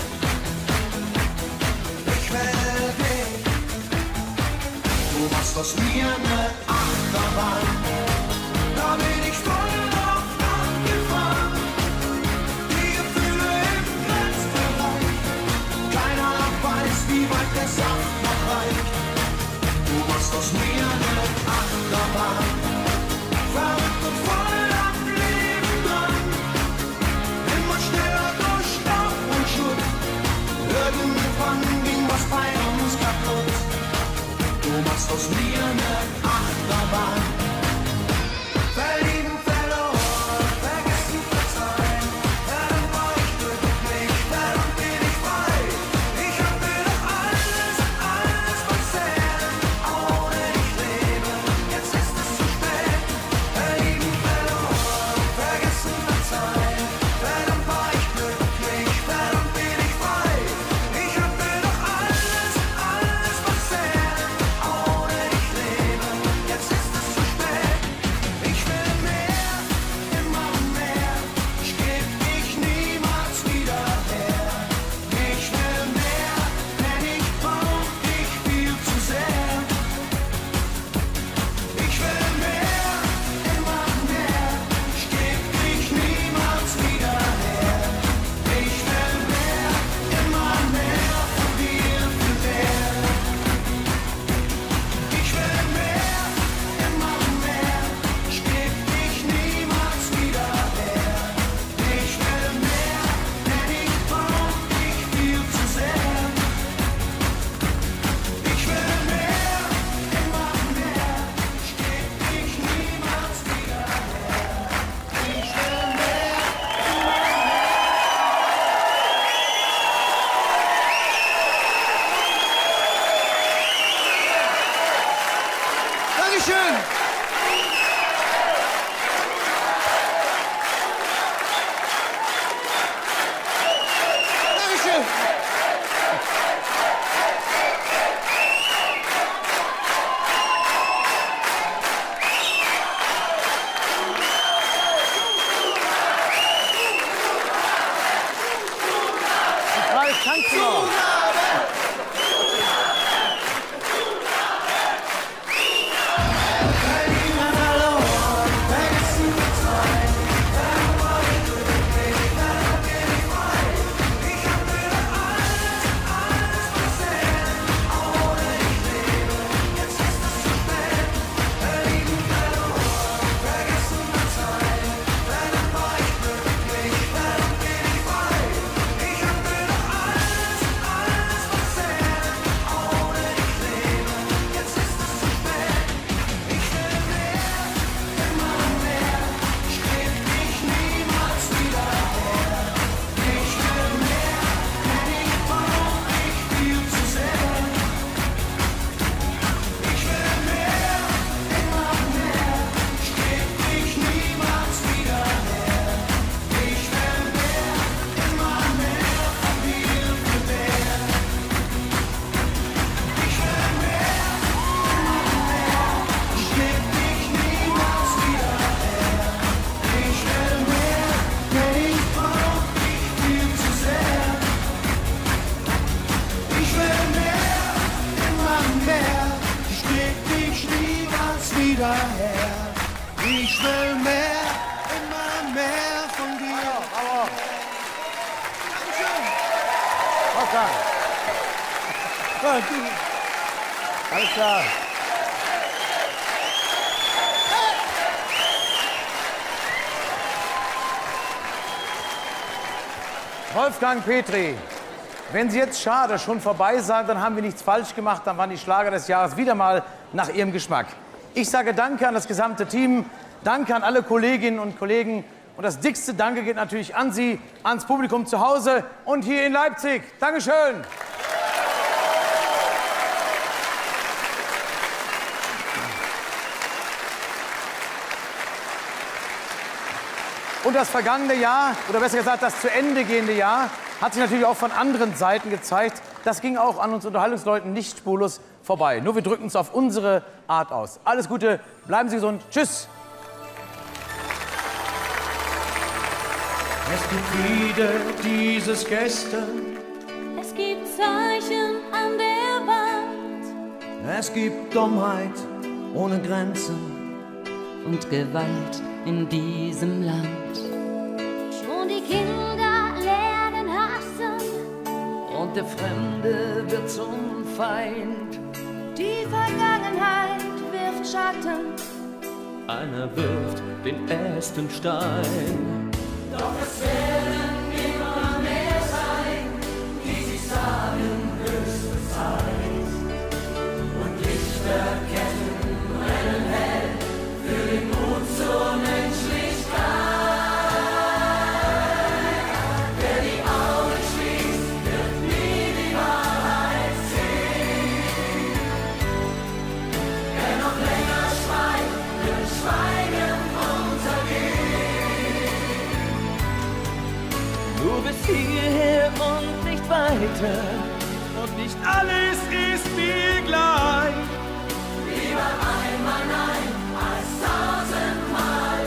Ich will dich. Du machst aus mir eine Achterbahn. Da bin ich voll drauf abgefahren. Die Gefühle im Grenzbereich. Keiner weiß, wie weit der Saft noch reicht. Du machst aus mir eine Achterbahn. Verrückt und voll am Leben dran. Immer schneller durch Staub und Schutt. Irgendwann ging was bei uns kaputt. Du machst aus mir eine Achterbahn. Verlieben, verloren, vergessen, verzeihen. Verdammt war ich glücklich, verdammt bin ich frei. Ich hab mir doch alles, alles versehen. Ohne dich leben, jetzt ist es zu spät. Verlieben, verloren, vergessen, verzeihen. Verdammt war ich glücklich, verdammt bin ich frei. Ich hab mir doch alles, alles versehen. Ohne dich leben, jetzt ist es zu spät. Dankeschön. Dankeschön. Kannst du noch? Ich will mehr, immer mehr von dir. Bravo. Dankeschön. Alles klar. Wolfgang Petri, wenn Sie jetzt schade schon vorbei sagen, dann haben wir nichts falsch gemacht, dann waren die Schlager des Jahres wieder mal nach Ihrem Geschmack. Ich sage Danke an das gesamte Team, Danke an alle Kolleginnen und Kollegen und das dickste Danke geht natürlich an Sie, ans Publikum zu Hause und hier in Leipzig. Dankeschön. Und das vergangene Jahr, oder besser gesagt das zu Ende gehende Jahr, hat sich natürlich auch von anderen Seiten gezeigt. Das ging auch an uns Unterhaltungsleuten nicht spurlos vorbei. Nur wir drücken es auf unsere Art aus. Alles Gute, bleiben Sie gesund. Tschüss. Es gibt wieder dieses Gestern. Es gibt Zeichen an der Wand. Es gibt Dummheit ohne Grenzen. Und Gewalt in diesem Land. Schon die Kinder lernen hassen. Und der Fremde wird zum Feind. Die Vergangenheit wirft Schatten. Einer wirft den ersten Stein. Doch es werden immer mehr sein, die sich sagen, höchste Zeit. Und Lichterketten brennen hell für den Mut zur Menschlichkeit. Wer die Augen schließt, wird nie die Wahrheit sehen. Wer noch länger schweigt, wird schweigend untergehen. Nur bis hierher und nicht weiter. Und nicht alles ist mir gleich. Lieber einmal nein, als tausendmal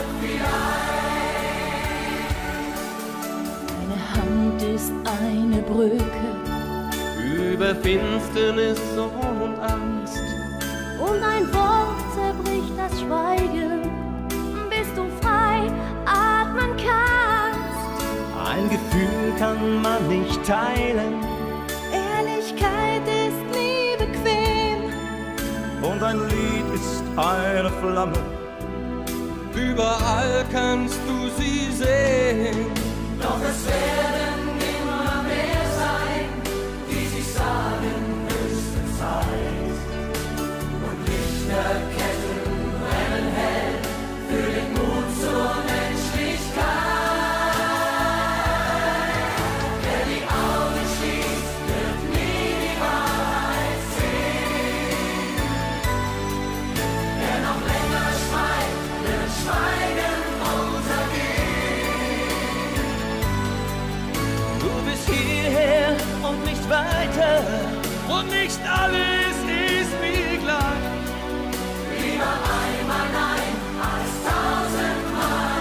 vielleicht. Eine Hand ist eine Brücke. Über Finsternis und Angst. Und ein Wort zerbricht das Schweigen, bis du frei atmen kannst. Ein Gefühl kann man nicht teilen. Ehrlichkeit ist nie bequem. Und ein Lied ist eine Flamme. Überall kannst du sie sehen. Doch es werden immer mehr sein, die sich sagen, höchste Zeit. Und Lichterketten brennen hell für den Mut zur Menschlichkeit. Wer die Augen schließt, wird nie die Wahrheit sehen. Wer noch alles ist mir gleich. Lieber einmal nein, als tausendmal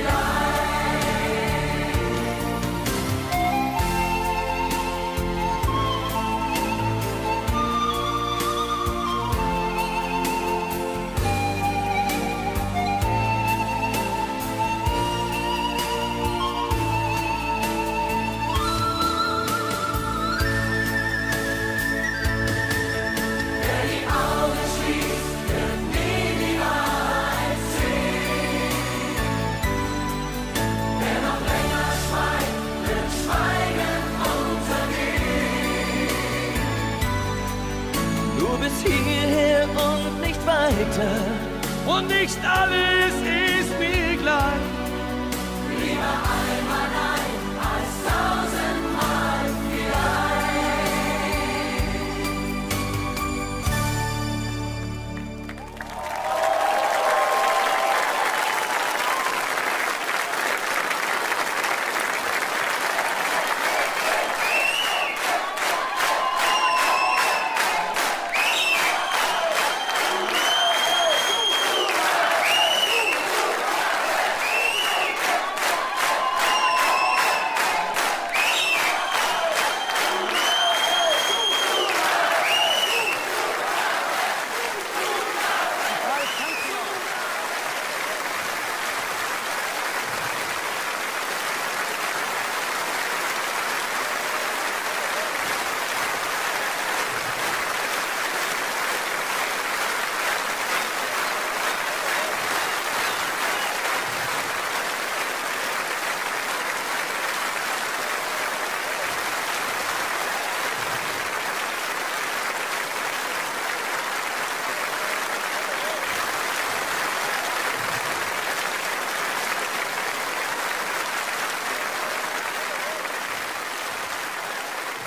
hierher und nicht weiter. Und nicht alles ist mir gleich. Lieber einmal nein, als tausendmal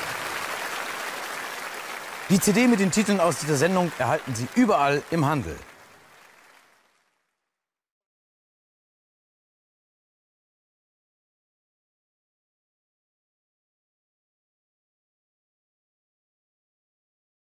Die C D mit den Titeln aus dieser Sendung erhalten Sie überall im Handel.